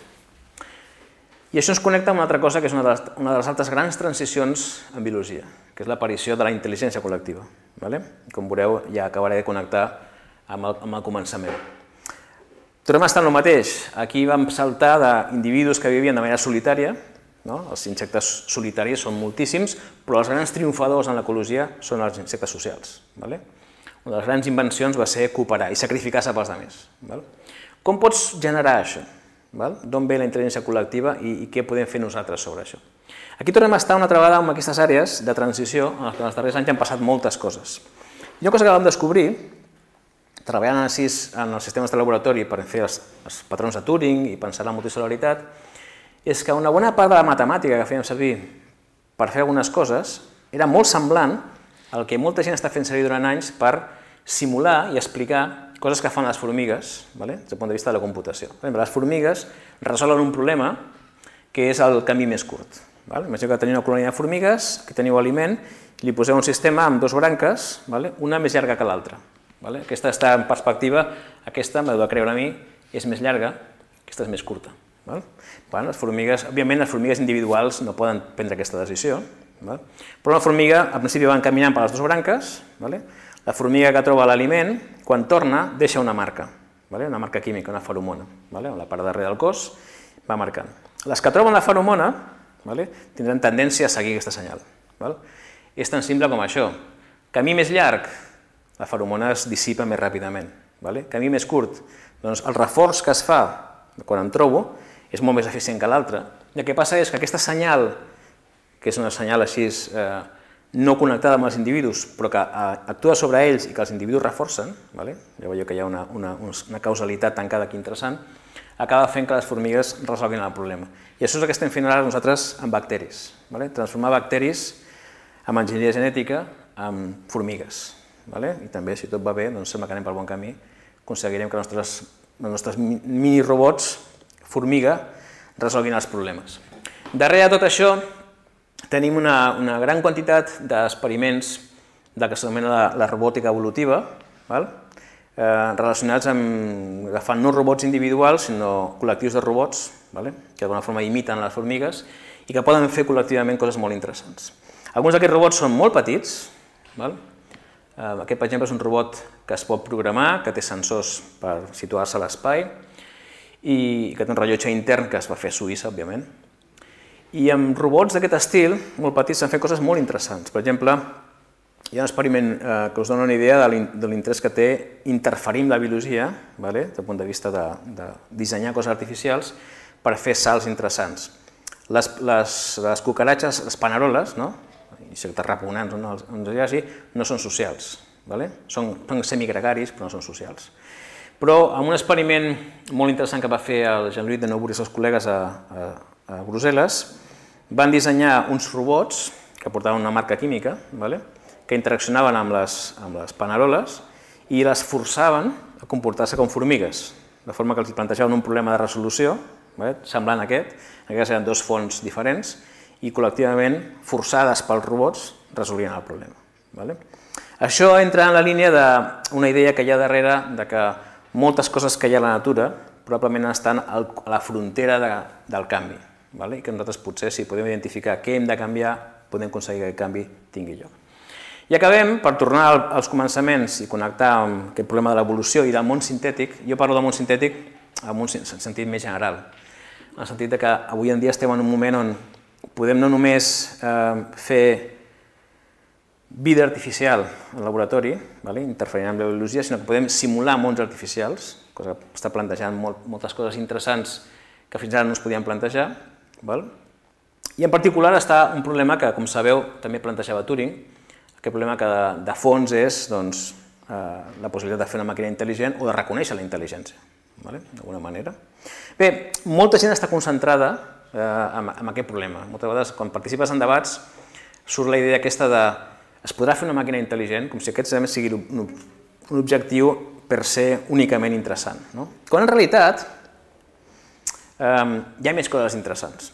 I això ens connecta amb una altra cosa que és una de les altres grans transicions en biologia, que és l'aparició de la intel·ligència col·lectiva. Com veureu, ja acabaré de connectar amb el començament. Tornem a estar en el mateix. Aquí vam saltar d'individus que vivien de manera solitària. Els insectes solitaris són moltíssims, però els grans triomfadors en l'ecologia són els insectes socials. Una de les grans invencions va ser cooperar i sacrificar-se pels altres. Com pots generar això? D'on ve la intel·ligència col·lectiva i què podem fer nosaltres sobre això? Aquí tornem a estar una altra vegada en aquestes àrees de transició en les que en els darrers anys han passat moltes coses. I una cosa que vam descobrir, treballant en els sistemes de laboratori per fer els patrons de Turing i pensar en la multicel·lularitat, és que una bona part de la matemàtica que fèiem servir per fer algunes coses era molt semblant al que molta gent està fent servir durant anys per simular i explicar coses que fan les formigues, des del punt de vista de la computació. Per exemple, les formigues resolen un problema que és el camí més curt. Imagineu que teniu una colònia de formigues, que teniu aliment, i li poseu un sistema amb dues branques, una més llarga que l'altra. Aquesta està en perspectiva, aquesta, m'heu de creure a mi, és més llarga, aquesta és més curta. Les formigues, òbviament, les formigues individuals no poden prendre aquesta decisió, però una formiga, al principi van caminant per les dues branques, la formiga que troba l'aliment, quan torna, deixa una marca química, una feromona, a la part darrere del cos, va marcant. Les que troben la feromona tindran tendència a seguir aquesta senyal. És tan simple com això. Camí més llarg, la feromona es dissipa més ràpidament. Camí més curt, doncs el reforç que es fa quan em trobo és molt més eficient que l'altre. I el que passa és que aquesta senyal, que és una senyal així no connectada amb els individus, però que actua sobre ells i que els individus reforcen, ja veieu que hi ha una causalitat tancada aquí interessant, acaba fent que les formigues resolguin el problema. I això és el que estem fent ara nosaltres amb bacteris, transformar bacteris amb enginyeria genètica en formigues. I també, si tot va bé, sembla que anem pel bon camí, aconseguirem que els nostres mini-robots formiga resolguin els problemes. Darrere de tot això tenim una gran quantitat d'experiments del que s'anomena la robòtica evolutiva, relacionats amb agafant no robots individuals, sinó col·lectius de robots, que d'alguna forma imiten les formigues i que poden fer col·lectivament coses molt interessants. Alguns d'aquests robots són molt petits. Aquest, per exemple, és un robot que es pot programar, que té sensors per situar-se a l'espai i que té un rellotge intern que es va fer a Suïssa, òbviament. I amb robots d'aquest estil, molt petits, s'han fet coses molt interessants. Per exemple, hi ha un experiment que us dona una idea de l'interès que té interferir amb la biologia, des del punt de vista de dissenyar coses artificials, per fer salts interessants. Les cucaratges, les paneroles, insectes repugnants, no són socials. Són semigregaris, però no són socials. Però amb un experiment molt interessant que va fer el Jean-Louis Deneaubour i els seus col·legues a Brussel·les, van dissenyar uns robots que portaven una marca química, que interaccionaven amb les paneroles i les forçaven a comportar-se com formigues, de forma que els plantejaven un problema de resolució, semblant a aquest, en aquest cas eren dos fons diferents, i col·lectivament, forçades pels robots, resolien el problema. Això entra en la línia d'una idea que hi ha darrere de que moltes coses que hi ha a la natura probablement estan a la frontera del canvi, i que nosaltres potser, si podem identificar què hem de canviar, podem aconseguir que aquest canvi tingui lloc. I acabem, per tornar als començaments i connectar amb aquest problema de l'evolució i del món sintètic. Jo parlo del món sintètic en un sentit més general, en el sentit que avui en dia estem en un moment on podem no només fer vida artificial al laboratori, interferint amb la biologia, sinó que podem simular mons artificials, cosa que està plantejant moltes coses interessants que fins ara no es podien plantejar. I en particular està un problema que, com sabeu, també plantejava Turing. Aquest problema que de fons és la possibilitat de fer una màquina intel·ligent o de reconèixer la intel·ligència, d'alguna manera. Bé, molta gent està concentrada en aquest problema. Moltes vegades, quan participes en debats, surt la idea aquesta de es podrà fer una màquina intel·ligent, com si aquest sigui un objectiu per ser únicament interessant. Quan en realitat hi ha més coses interessants.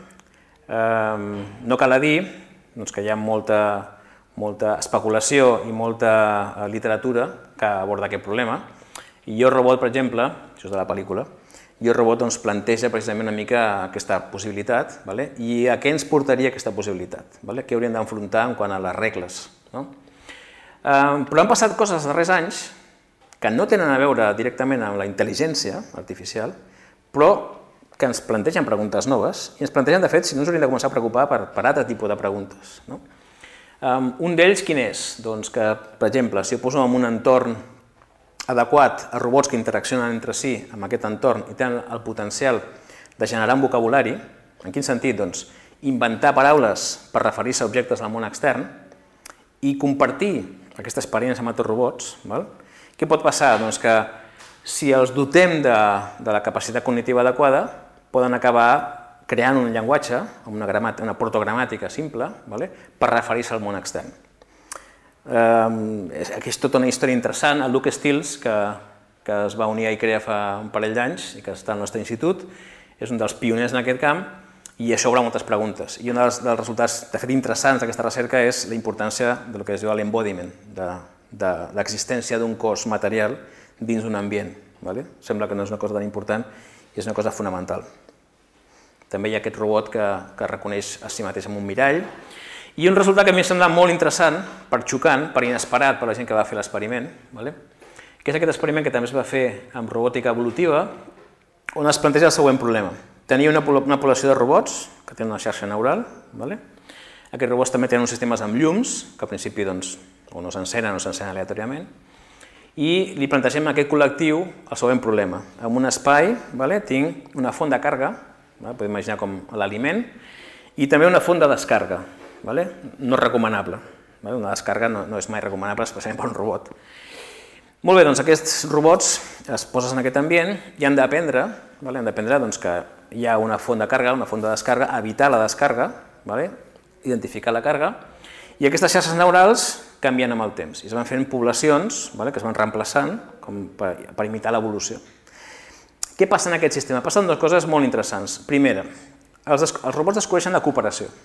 No cal dir que hi ha molta especulació i molta literatura que aborda aquest problema. I Jo Robot, per exemple, això és de la pel·lícula, Jo Robot planteja precisament una mica aquesta possibilitat i a què ens portaria aquesta possibilitat, què hauríem d'enfrontar en quant a les regles. Però han passat coses els darrers anys que no tenen a veure directament amb la intel·ligència artificial, però que ens plantegen preguntes noves i ens plantegen, de fet, si no ens hauríem de començar a preocupar per altre tipus de preguntes. Un d'ells quin és? Doncs que, per exemple, si ho poso en un entorn adequat a robots que interaccionen entre si amb aquest entorn i tenen el potencial de generar un vocabulari, en quin sentit? Doncs inventar paraules per referir-se a objectes del món extern i compartir aquesta experiència amb altres robots. Què pot passar? Doncs que si els dotem de la capacitat cognitiva adequada, poden acabar creant un llenguatge, una protogramàtica simple, per referir-se al món extern. Aquí és tota una història interessant. El Luke Stills, que es va unir a ICREA fa un parell d'anys i que està al nostre institut, és un dels pioners en aquest camp i això obre moltes preguntes. I un dels resultats, de fet, interessants d'aquesta recerca és la importància del que es diu l'embodiment, de l'existència d'un cos material dins d'un ambient. Sembla que no és una cosa tan important i és una cosa fonamental. També hi ha aquest robot que reconeix a si mateix amb un mirall. I un resultat que a mi em sembla molt interessant, per xocant, per inesperat per la gent que va fer l'experiment, que és aquest experiment que també es va fer amb robòtica evolutiva, on es planteja el següent problema. Tenia una població de robots que tenen una xarxa neural. Aquests robots també tenen uns sistemes amb llums, que al principi o no s'encenen o s'encenen aleatòriament, i li plantegem a aquest col·lectiu el següent problema. En un espai tinc una font de càrrega, podem imaginar com l'aliment, i també una font de descàrrega, no recomanable. Una descàrrega no és mai recomanable, especialment per un robot. Molt bé, doncs aquests robots es posen en aquest ambient i han d'aprendre que hi ha una font de càrrega, una font de descàrrega, evitar la descàrrega, identificar la càrrega, i aquestes xarxes neurals canvien amb el temps. I es van fent poblacions que es van reemplaçant per imitar l'evolució. Què passa en aquest sistema? Passen dues coses molt interessants. Primera, els robots descobreixen la cooperació.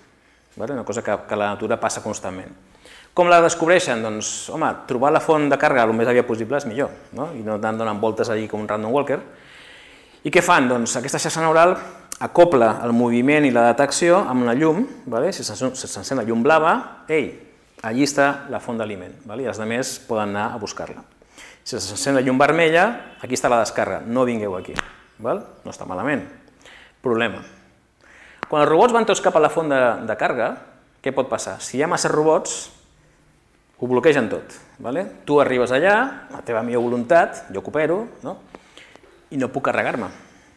una cosa que a la natura passa constantment. Com la descobreixen? Doncs, home, trobar la font de càrrega el més aviat possible és millor, i no anar donant voltes allí com un random walker. I què fan? Doncs aquesta xarxa neural acopla el moviment i la detecció amb una llum, si s'encén la llum blava, allí està la font d'aliment, i els altres poden anar a buscar-la. Si s'encén la llum vermella, aquí està la descàrrega, no vingueu aquí, no està malament. Problema. Quan els robots van tots cap a la font de càrrega, què pot passar? Si hi ha massa robots, ho bloquegen tot. Tu arribes allà, la teva millor voluntat, jo coopero, i no puc carregar-me.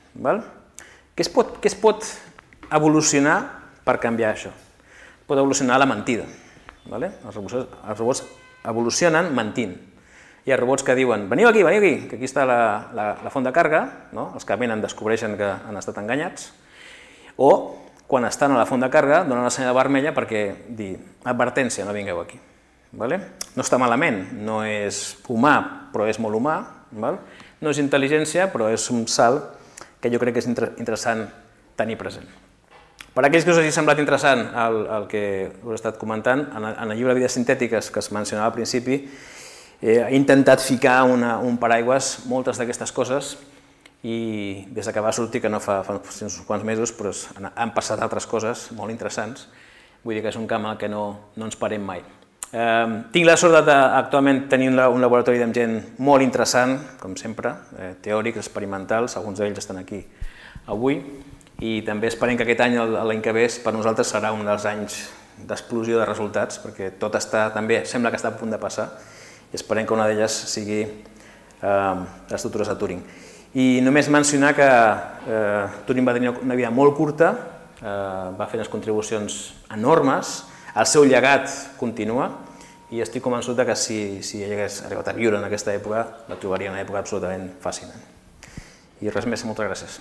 Què es pot evolucionar per canviar això? Pot evolucionar la mentida. Els robots evolucionen mentint. Hi ha robots que diuen, veniu aquí, que aquí està la font de càrrega, els que venen descobreixen que han estat enganyats, o quan estan a la font de càrrega donen la senyal vermella perquè dir, advertència, no vingueu aquí. No està malament, no és humà, però és molt humà, no és intel·ligència, però és un salt que jo crec que és interessant tenir present. Per aquells que us hagi semblat interessant el que us he estat comentant, en el llibre Vides sintètiques que es mencionava al principi, he intentat ficar un paraigües moltes d'aquestes coses i des que va sortir, que no fa uns quants mesos, però han passat altres coses molt interessants. Vull dir que és un camp al que no ens parem mai. Tinc la sort d'actualment tenir un laboratori amb gent molt interessant, com sempre, teòrics, experimentals, alguns d'ells estan aquí avui, i també esperem que aquest any, l'any que ve, per nosaltres serà un dels anys d'explosió de resultats, perquè tot també sembla que està a punt de passar, i esperem que una d'elles sigui les estructures de Turing. I només mencionar que Turing va tenir una vida molt curta, va fer unes contribucions enormes, el seu llegat continua i estic convençut que si ell hagués arribat a viure en aquesta època, la trobaria una època absolutament fascinant. I res més, moltes gràcies.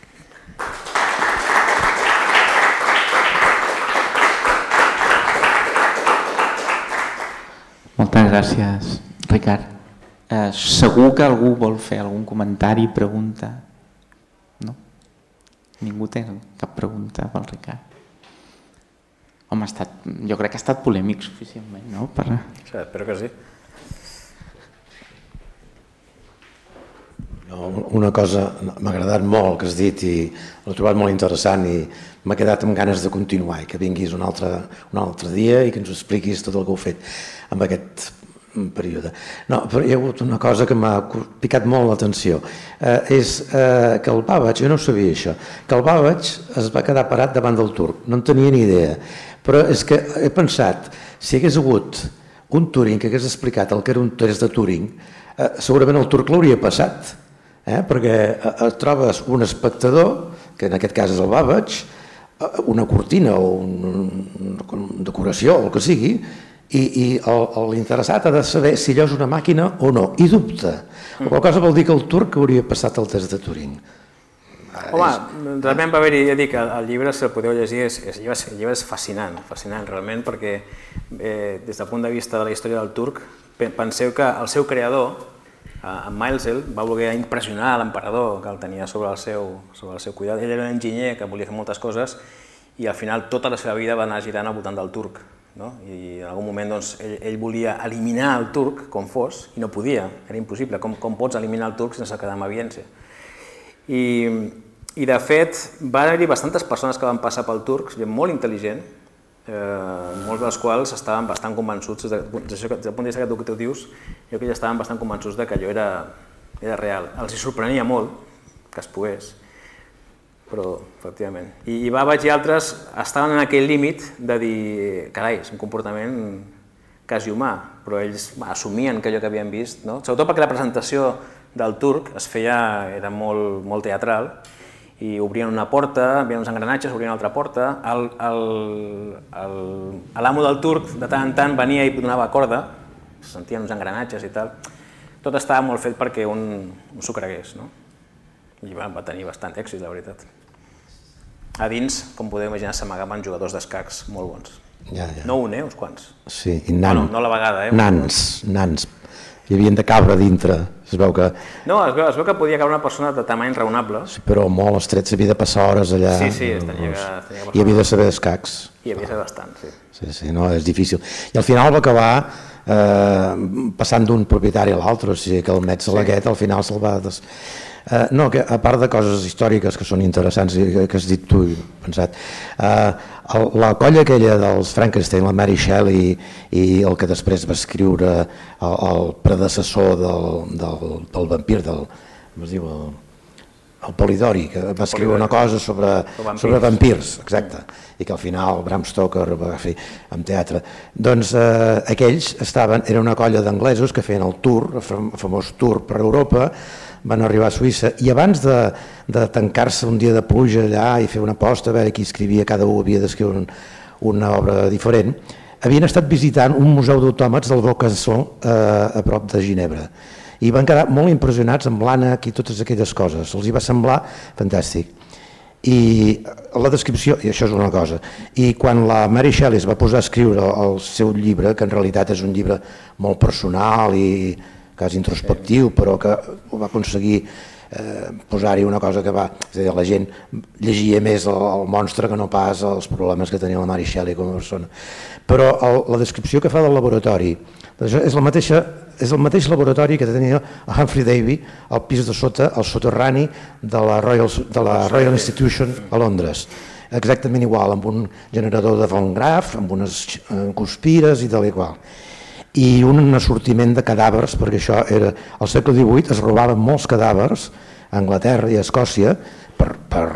Moltes gràcies, Ricard. Segur que algú vol fer algun comentari, pregunta? No? Ningú té cap pregunta pel Ricard? Home, jo crec que ha estat polèmic suficientment, no? Espero que sí. Una cosa m'ha agradat molt que has dit i l'he trobat molt interessant i m'ha quedat amb ganes de continuar i que vinguis un altre dia i que ens expliquis tot el que heu fet en aquest període. No, però hi ha hagut una cosa que m'ha picat molt l'atenció. És que el Babbage, jo no sabia això, que el Babbage es va quedar parat davant del turc, no en tenia ni idea, però és que he pensat, si hagués hagut un Turing que hagués explicat el que era un test de Turing, segurament el turc l'hauria passat, perquè trobes un espectador, que en aquest cas és el Babbage, una cortina o una decoració o el que sigui, i l'interessat ha de saber si allò és una màquina o no, i dubta. La qual cosa vol dir que el turc hauria passat el test de Turing. Home, realment va haver-hi, ja dic, el llibre, si el podeu llegir, el llibre és fascinant, realment, perquè des del punt de vista de la història del turc, penseu que el seu creador, en Maelzel, va voler impressionar l'emperador que el tenia sobre el seu cuidat. Ell era un enginyer que volia fer moltes coses i al final tota la seva vida va anar girant al voltant del turc. I en algun moment ell volia eliminar el turc com fos i no podia, era impossible. Com pots eliminar el turc sense quedar amb evidència? I de fet va haver-hi bastantes persones que van passar pel turc, gent molt intel·ligent, molts dels quals estaven bastant convençuts, des del punt de vista que tu dius, jo que ja estaven bastant convençuts que allò era real. Els sorprenia molt que es pogués, però efectivament. I Babbage i altres estaven en aquell límit de dir, carai, és un comportament quasi humà, però ells assumien que allò que havien vist, sobretot perquè la presentació del turc era molt teatral, i obrien una porta, havia uns engranatges, obrien una altra porta, l'amo del turc de tant en tant venia i donava corda, se sentien uns engranatges i tal, tot estava molt fet perquè un s'ho cregués, i va tenir bastant èxit, la veritat. A dins, com podeu imaginar, s'amagaven jugadors d'escacs molt bons. No un, uns quants. Sí, i nans. No a la vegada, Nans. Hi havien de cabre dintre Es veu que... No, es veu que podia caure una persona de tamany raonable. Sí, però molt estret, s'havia de passar hores allà. Sí, tenia que passar. I havia de saber d'escacs. I havia de saber bastant, sí. Sí, no, és difícil. I al final va acabar passant d'un propietari a l'altre, o sigui que el Metzel aquest al final se'l va... No, que a part de coses històriques que són interessants i que has dit tu i pensat, la colla aquella dels Frankenstein, la Mary Shelley i el que després va escriure el predecessor del vampir, com es diu, el Polidori, que va escriure una cosa sobre vampirs, exacte, i que al final Bram Stoker va fer en teatre. Doncs aquells era una colla d'anglesos que feien el tour, el famós tour per Europa, van arribar a Suïssa i abans de tancar-se un dia de pluja allà i fer una aposta, a veure qui escrivia, cada un havia d'escriure una obra diferent, havien estat visitant un museu d'autòmats del Vaucanson a prop de Ginebra i van quedar molt impressionats amb l'ànec i totes aquelles coses, els hi va semblar fantàstic. I la descripció, i això és una cosa, i quan la Mary Shelley es va posar a escriure el seu llibre, que en realitat és un llibre molt personal i quasi introspectiu, però que va aconseguir posar-hi una cosa que va... És a dir, la gent llegia més el monstre que no pas els problemes que tenia la Mary Shelley com a persona. Però la descripció que fa del laboratori és el mateix laboratori que tenia el Humphrey Davy al pis de sota, al soterrani de la Royal Institution a Londres. Exactament igual, amb un generador de Von Graf, amb unes conspires i tal i qual. I un assortiment de cadàvers, perquè això era... Al segle XVIII es robaven molts cadàvers a Anglaterra i a Escòcia per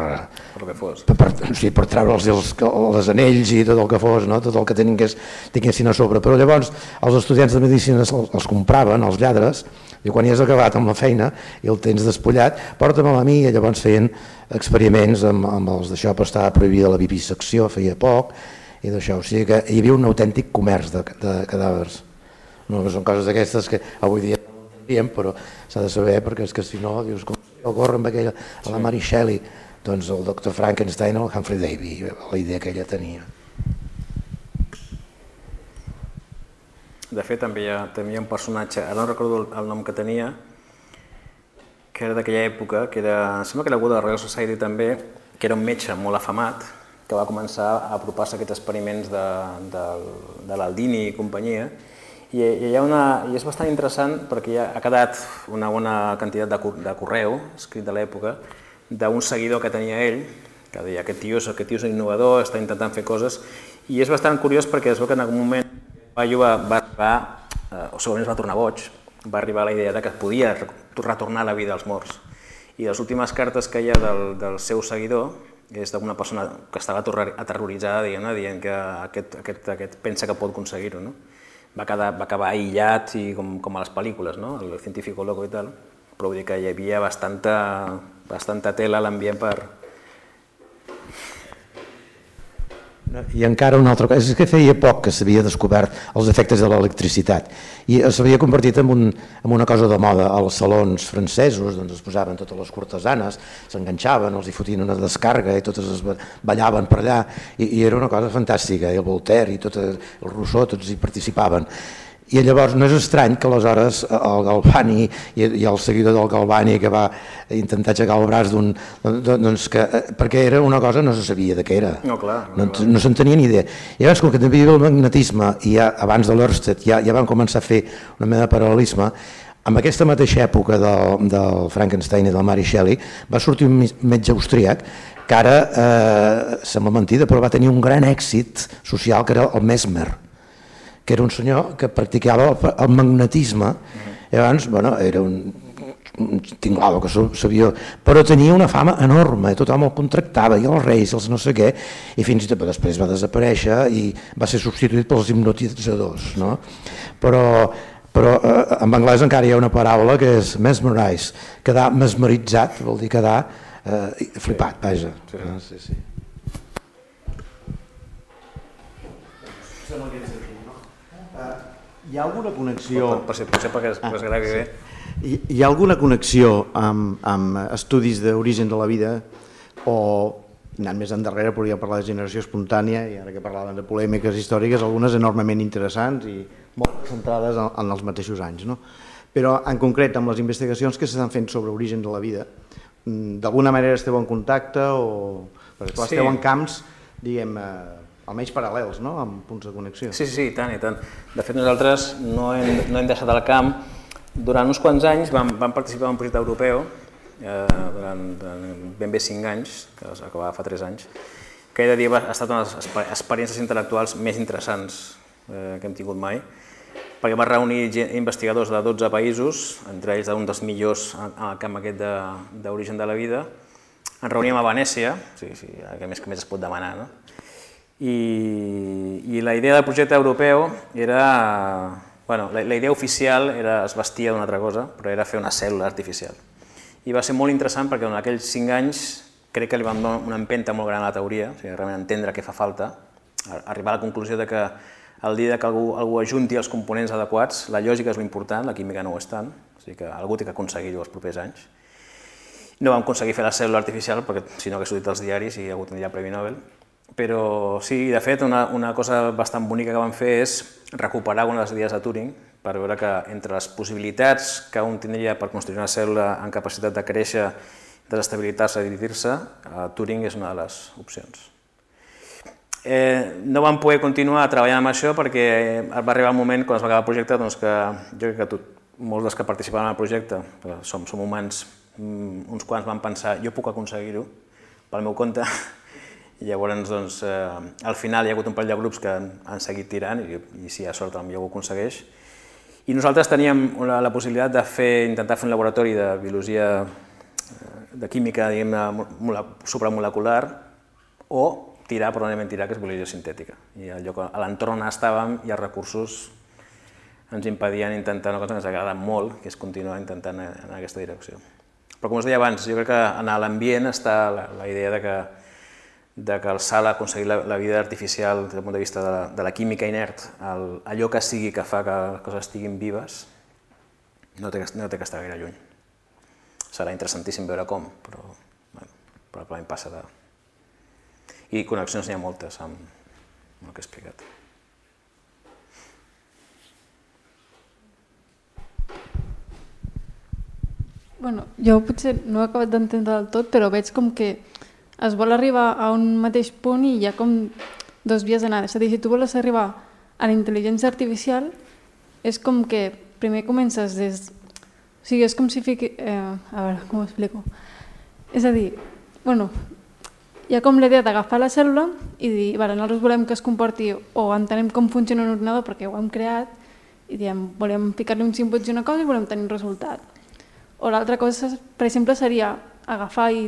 treure'ls els anells i tot el que fos, tot el que tinguessin a sobre. Però llavors els estudiants de medicina els compraven, els lladres, i quan ja has acabat amb la feina i el tens despullat, porta-me'l a mi, i llavors feien experiments amb els d'això, però estava prohibida la vivisecció, feia poc, i d'això. O sigui que hi havia un autèntic comerç de cadàvers. No, són coses d'aquestes que avui dia no entendríem, però s'ha de saber, perquè és que si no, dius, com el gorra amb aquella, a la Mary Shelley, doncs el Dr. Frankenstein o el Humphrey Davy, la idea que ella tenia. De fet, també hi havia un personatge, ara no recordo el nom que tenia, que era d'aquella època, que era, em sembla que era algú de la Royal Society també, que era un metge molt afamat, que va començar a apropar-se a aquests experiments de l'Aldini i companyia, i és bastant interessant perquè ha quedat una bona quantitat de correu escrit de l'època d'un seguidor que tenia ell, que deia aquest tio és innovador, està intentant fer coses, i és bastant curiós perquè es veu que en algun moment va arribar, o segurament es va tornar boig, va arribar a la idea que podia retornar a la vida als morts. I les últimes cartes que hi ha del seu seguidor és d'una persona que estava aterroritzada dient que aquest pensa que pot aconseguir-ho. Va acabar aïllat com a les pel·lícules, el científico loco i tal, però vull dir que hi havia bastanta tela a l'ambient per... I encara una altra cosa, és que feia poc que s'havia descobert els efectes de l'electricitat i s'havia convertit en una cosa de moda. Als salons francesos es posaven totes les cortesanes, s'enganxaven, els hi fotien una descarga i totes es ballaven per allà i era una cosa fantàstica, i el Voltaire i el Rousseau tots hi participaven. I llavors no és estrany que aleshores el Galvani i el seguidor del Galvani que va intentar aixecar el braç perquè era una cosa no se sabia de què era, no se'n tenia ni idea. I llavors com que també hi havia el magnetisme i abans de l'Ørsted ja van començar a fer una mena de paral·lelisme, en aquesta mateixa època del Frankenstein i del Mary Shelley va sortir un metge austríac que ara sembla mentida però va tenir un gran èxit social que era el Mesmer, que era un senyor que practicava el magnetisme, i llavors, era un tinglado que sabia, però tenia una fama enorme, tothom el contractava, i els reis, els no sé què, i fins i tot després va desaparèixer i va ser substituït pels hipnotitzadors, però en anglès encara hi ha una paraula que és mesmerize, quedar mesmeritzat, vol dir quedar flipat, vaja. Sí. Hi ha alguna connexió... Potser perquè es gravi bé. Hi ha alguna connexió amb estudis d'origen de la vida o, anant més endarrere, podríem parlar de generació espontània, i ara que parlàvem de polèmiques històriques, algunes enormement interessants i molt centrades en els mateixos anys, Però en concret, amb les investigacions que s'estan fent sobre l'origen de la vida, d'alguna manera esteu en contacte o... Perquè clar, esteu en camps, diguem, almenys paral·lels, no?, amb punts de connexió. Sí, i tant, i tant. De fet, nosaltres no hem deixat el camp. Durant uns quants anys vam participar en un projecte europeu, durant ben bé 5 anys, que acabava fa 3 anys, que he de dir ha estat una de les experiències intel·lectuals més interessants que hem tingut mai, perquè va reunir investigadors de 12 països, entre ells un dels millors en el camp aquest d'origen de la vida. Ens reuníem a Venècia, que més es pot demanar, no? I la idea del projecte europeu era... Bueno, la idea oficial es vestia d'una altra cosa, però era fer una cèl·lula artificial. I va ser molt interessant perquè en aquells 5 anys crec que li vam donar una empenta molt gran a la teoria, realment entendre què fa falta, arribar a la conclusió que el dia que algú ajunti els components adequats, la lògica és l'important, la química no ho és tant, o sigui que algú té que aconseguir-ho els propers anys. No vam aconseguir fer la cèl·lula artificial perquè si no hagués sortit als diaris i hi ha hagut ja Premi Nobel, però sí, de fet, una cosa bastant bonica que vam fer és recuperar algunes de les idees de Turing per veure que entre les possibilitats que un tindria per construir una cèl·lula en capacitat de créixer, desestabilitzar-se i dividir-se, Turing és una de les opcions. No vam poder continuar treballant amb això perquè va arribar el moment, quan es va acabar el projecte, que jo crec que molts dels que participaven en el projecte, som humans, uns quants van pensar jo puc aconseguir-ho pel meu compte, i llavors al final hi ha hagut un parell de grups que han seguit tirant i si hi ha sort potser ho aconsegueix. I nosaltres teníem la possibilitat d'intentar fer un laboratori de biologia, de química supramolecular o tirar per on anem a tirar, que és biologia sintètica. I a l'entorn on estàvem i els recursos ens impedien intentar una cosa que ens agrada molt, que és continuar intentant en aquesta direcció. Però com us deia abans, jo crec que en l'ambient està la idea de que el salt a aconseguir la vida artificial des del punt de vista de la química inert, allò que sigui que fa que les coses estiguin vives, no té que estar gaire lluny. Serà interessantíssim veure com, però probablement passa de... I connexions n'hi ha moltes amb el que he explicat. Bueno, jo potser no he acabat d'entendre del tot, però veig com que es vol arribar a un mateix punt i hi ha com dos vies d'anada. És a dir, si tu vols arribar a la intel·ligència artificial, és com que primer comences des... O sigui, és com si fiqui... A veure, com ho explico? És a dir, bueno, hi ha com l'idea d'agafar la cèl·lula i dir, nosaltres volem que es comporti o entenem com funciona un ordinador perquè ho hem creat i diem, volem ficar-li uns inputs i una cosa i volem tenir un resultat. O l'altra cosa, per exemple, seria agafar i...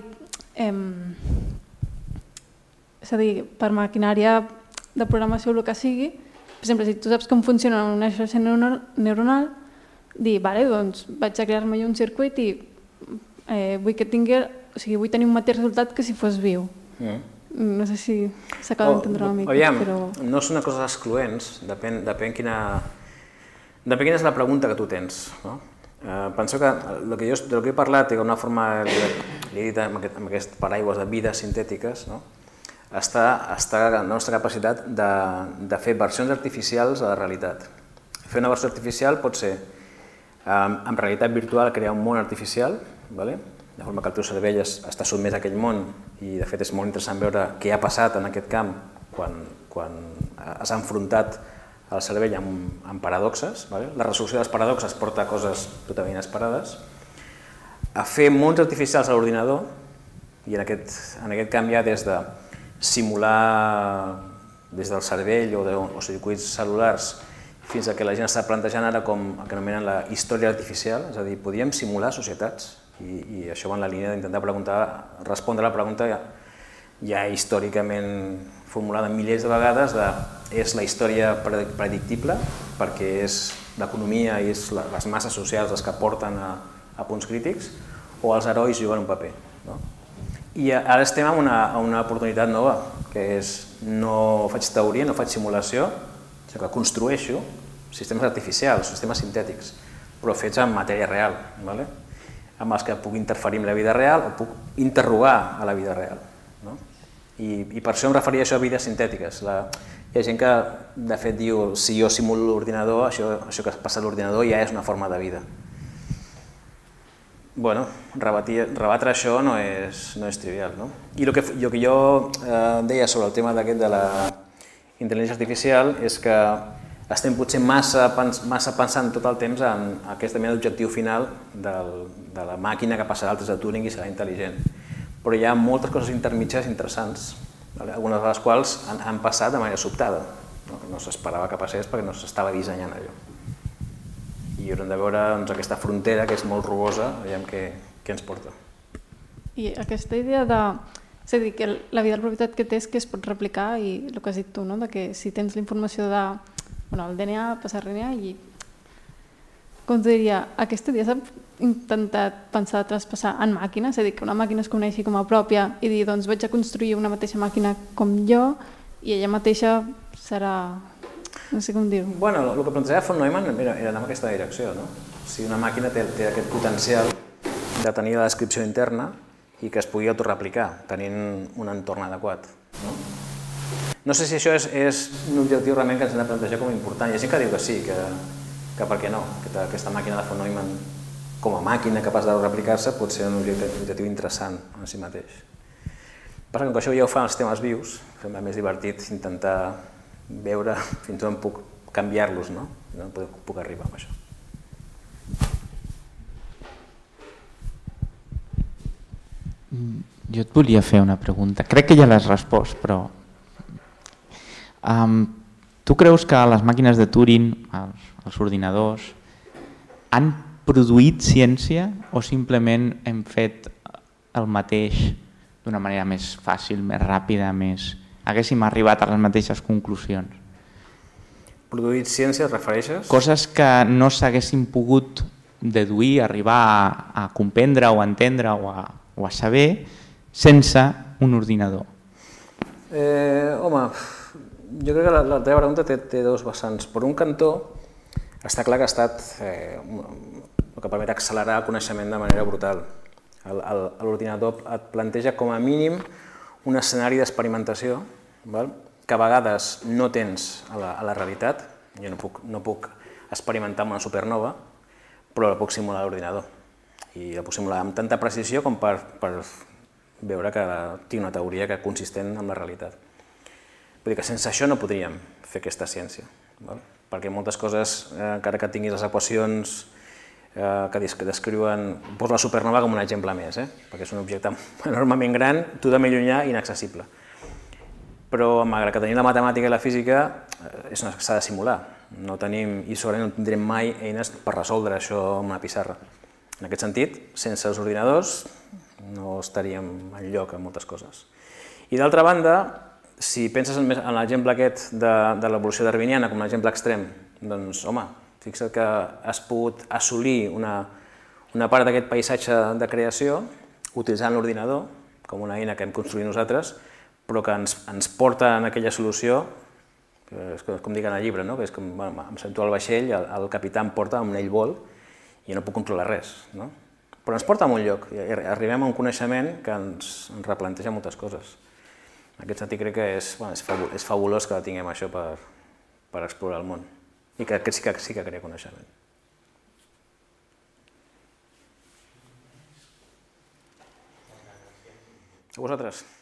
és a dir, per maquinària de programació o el que sigui, per exemple, si tu saps com funciona una xarxa neuronal, dir, vale, doncs vaig a crear-me un circuit i vull que tingui, o sigui, vull tenir un mateix resultat que si fos viu. No sé si s'acaba d'entendre una mica, però... No són coses excloents, depèn quina és la pregunta que tu tens, no? Penso que del que jo he parlat i d'una forma li he dit amb aquest paraigües de vides sintètiques, està la nostra capacitat de fer versions artificials a la realitat. Fer una versió artificial pot ser en realitat virtual crear un món artificial, de forma que el teu cervell està sotmès a aquell món i de fet és molt interessant veure què ha passat en aquest camp quan has enfrontat el cervell amb paradoxes. La resolució dels paradoxes porta a coses totalment inesperades. A fer mons artificials a l'ordinador, i en aquest camp hi ha des de simular des del cervell o circuits cel·lulars fins a que la gent està plantejant ara com el que anomenen la història artificial, és a dir, podíem simular societats i això va en la línia d'intentar respondre a la pregunta ja històricament formulada milers de vegades de és la història predictible perquè és l'economia i és les masses socials les que porten a punts crítics o els herois juguen un paper. I ara estem en una oportunitat nova, que és no faig teoria, no faig simulació, sinó que construeixo sistemes artificials, sistemes sintètics, però fets en matèria real, amb els que puc interferir amb la vida real o puc interrogar a la vida real. I per això em referia a això a vides sintètiques. Hi ha gent que de fet diu si jo simulo l'ordinador, això que passa a l'ordinador ja és una forma de vida. Bueno, rebatre això no és trivial, no? I el que jo deia sobre el tema d'aquest de la intel·ligència artificial és que estem potser massa pensant tot el temps en aquesta mena d'objectiu final de la màquina que passarà al test de Turing i serà intel·ligent. Però hi ha moltes coses intermitges interessants, algunes de les quals han passat de manera sobtada, que no s'esperava que passés perquè no s'estava dissenyant allò. I haurem de veure aquesta frontera que és molt rugosa, veiem què ens porta. I aquesta idea de... És a dir, que la vida de la propietat que té és que es pot replicar i el que has dit tu, que si tens la informació del DNA, passar RNA i... Com t'ho diria, aquesta idea s'ha intentat pensar de traspassar en màquina, és a dir, que una màquina es coneixi com a pròpia i dir, doncs vaig a construir una mateixa màquina com jo i ella mateixa serà... No sé com dir-ho. Bueno, el que plantejava von Neumann era anar en aquesta direcció, no? Si una màquina té aquest potencial de tenir la descripció interna i que es pugui autorreplicar tenint un entorn adequat. No sé si això és un objectiu realment que ens hem de plantejar com a important. Hi ha gent que diu que sí, que per què no, que aquesta màquina de von Neumann com a màquina capaç de replicar-se pot ser un objectiu interessant en si mateix. Passa que això ja ho fan els temes vius, sembla més divertit intentar veure fins on puc canviar-los, no? No puc arribar amb això. Jo et volia fer una pregunta. Crec que ja l'has respost, però... Tu creus que les màquines de Turing, els ordinadors, han produït ciència o simplement hem fet el mateix d'una manera més fàcil, més ràpida, més... haguéssim arribat a les mateixes conclusions? Produït ciència, et refereixes? Coses que no s'haguessin pogut deduir, arribar a comprendre o a entendre o a saber sense un ordinador. Home, jo crec que la teva pregunta té dos vessants. Per un cantó, està clar que ha estat el que permet accelerar el coneixement de manera brutal. L'ordinador et planteja com a mínim un escenari d'experimentació que a vegades no tens a la realitat. Jo no puc experimentar amb una supernova, però la puc simular a l'ordinador. I la puc simular amb tanta precisió com per veure que tinc una teoria consistent amb la realitat. Vull dir que sense això no podríem fer aquesta ciència, perquè moltes coses, encara que tinguis les equacions que descriuen, poso la supernova com un exemple més, perquè és un objecte enormement gran, totalment llunyà i inaccessible. Però malgrat que tenim la matemàtica i la física, s'ha de simular. No tenim, i segurament no tindrem mai eines per resoldre això amb una pissarra. En aquest sentit, sense els ordinadors no estaríem enlloc en moltes coses. I d'altra banda, si penses en l'exemple aquest de l'evolució darwiniana com l'exemple extrem, doncs, home, fixa't que has pogut assolir una part d'aquest paisatge de creació utilitzant l'ordinador com una eina que hem construït nosaltres, però que ens porta en aquella solució, com dic en el llibre, que és com em sento al vaixell, el capità em porta on ell vol i no puc controlar res. Però ens porta a un lloc, arribem a un coneixement que ens replanteja moltes coses. En aquest sentit crec que és fabulós que tinguem això per explorar el món. I que sí que crea coneixement. A vosaltres.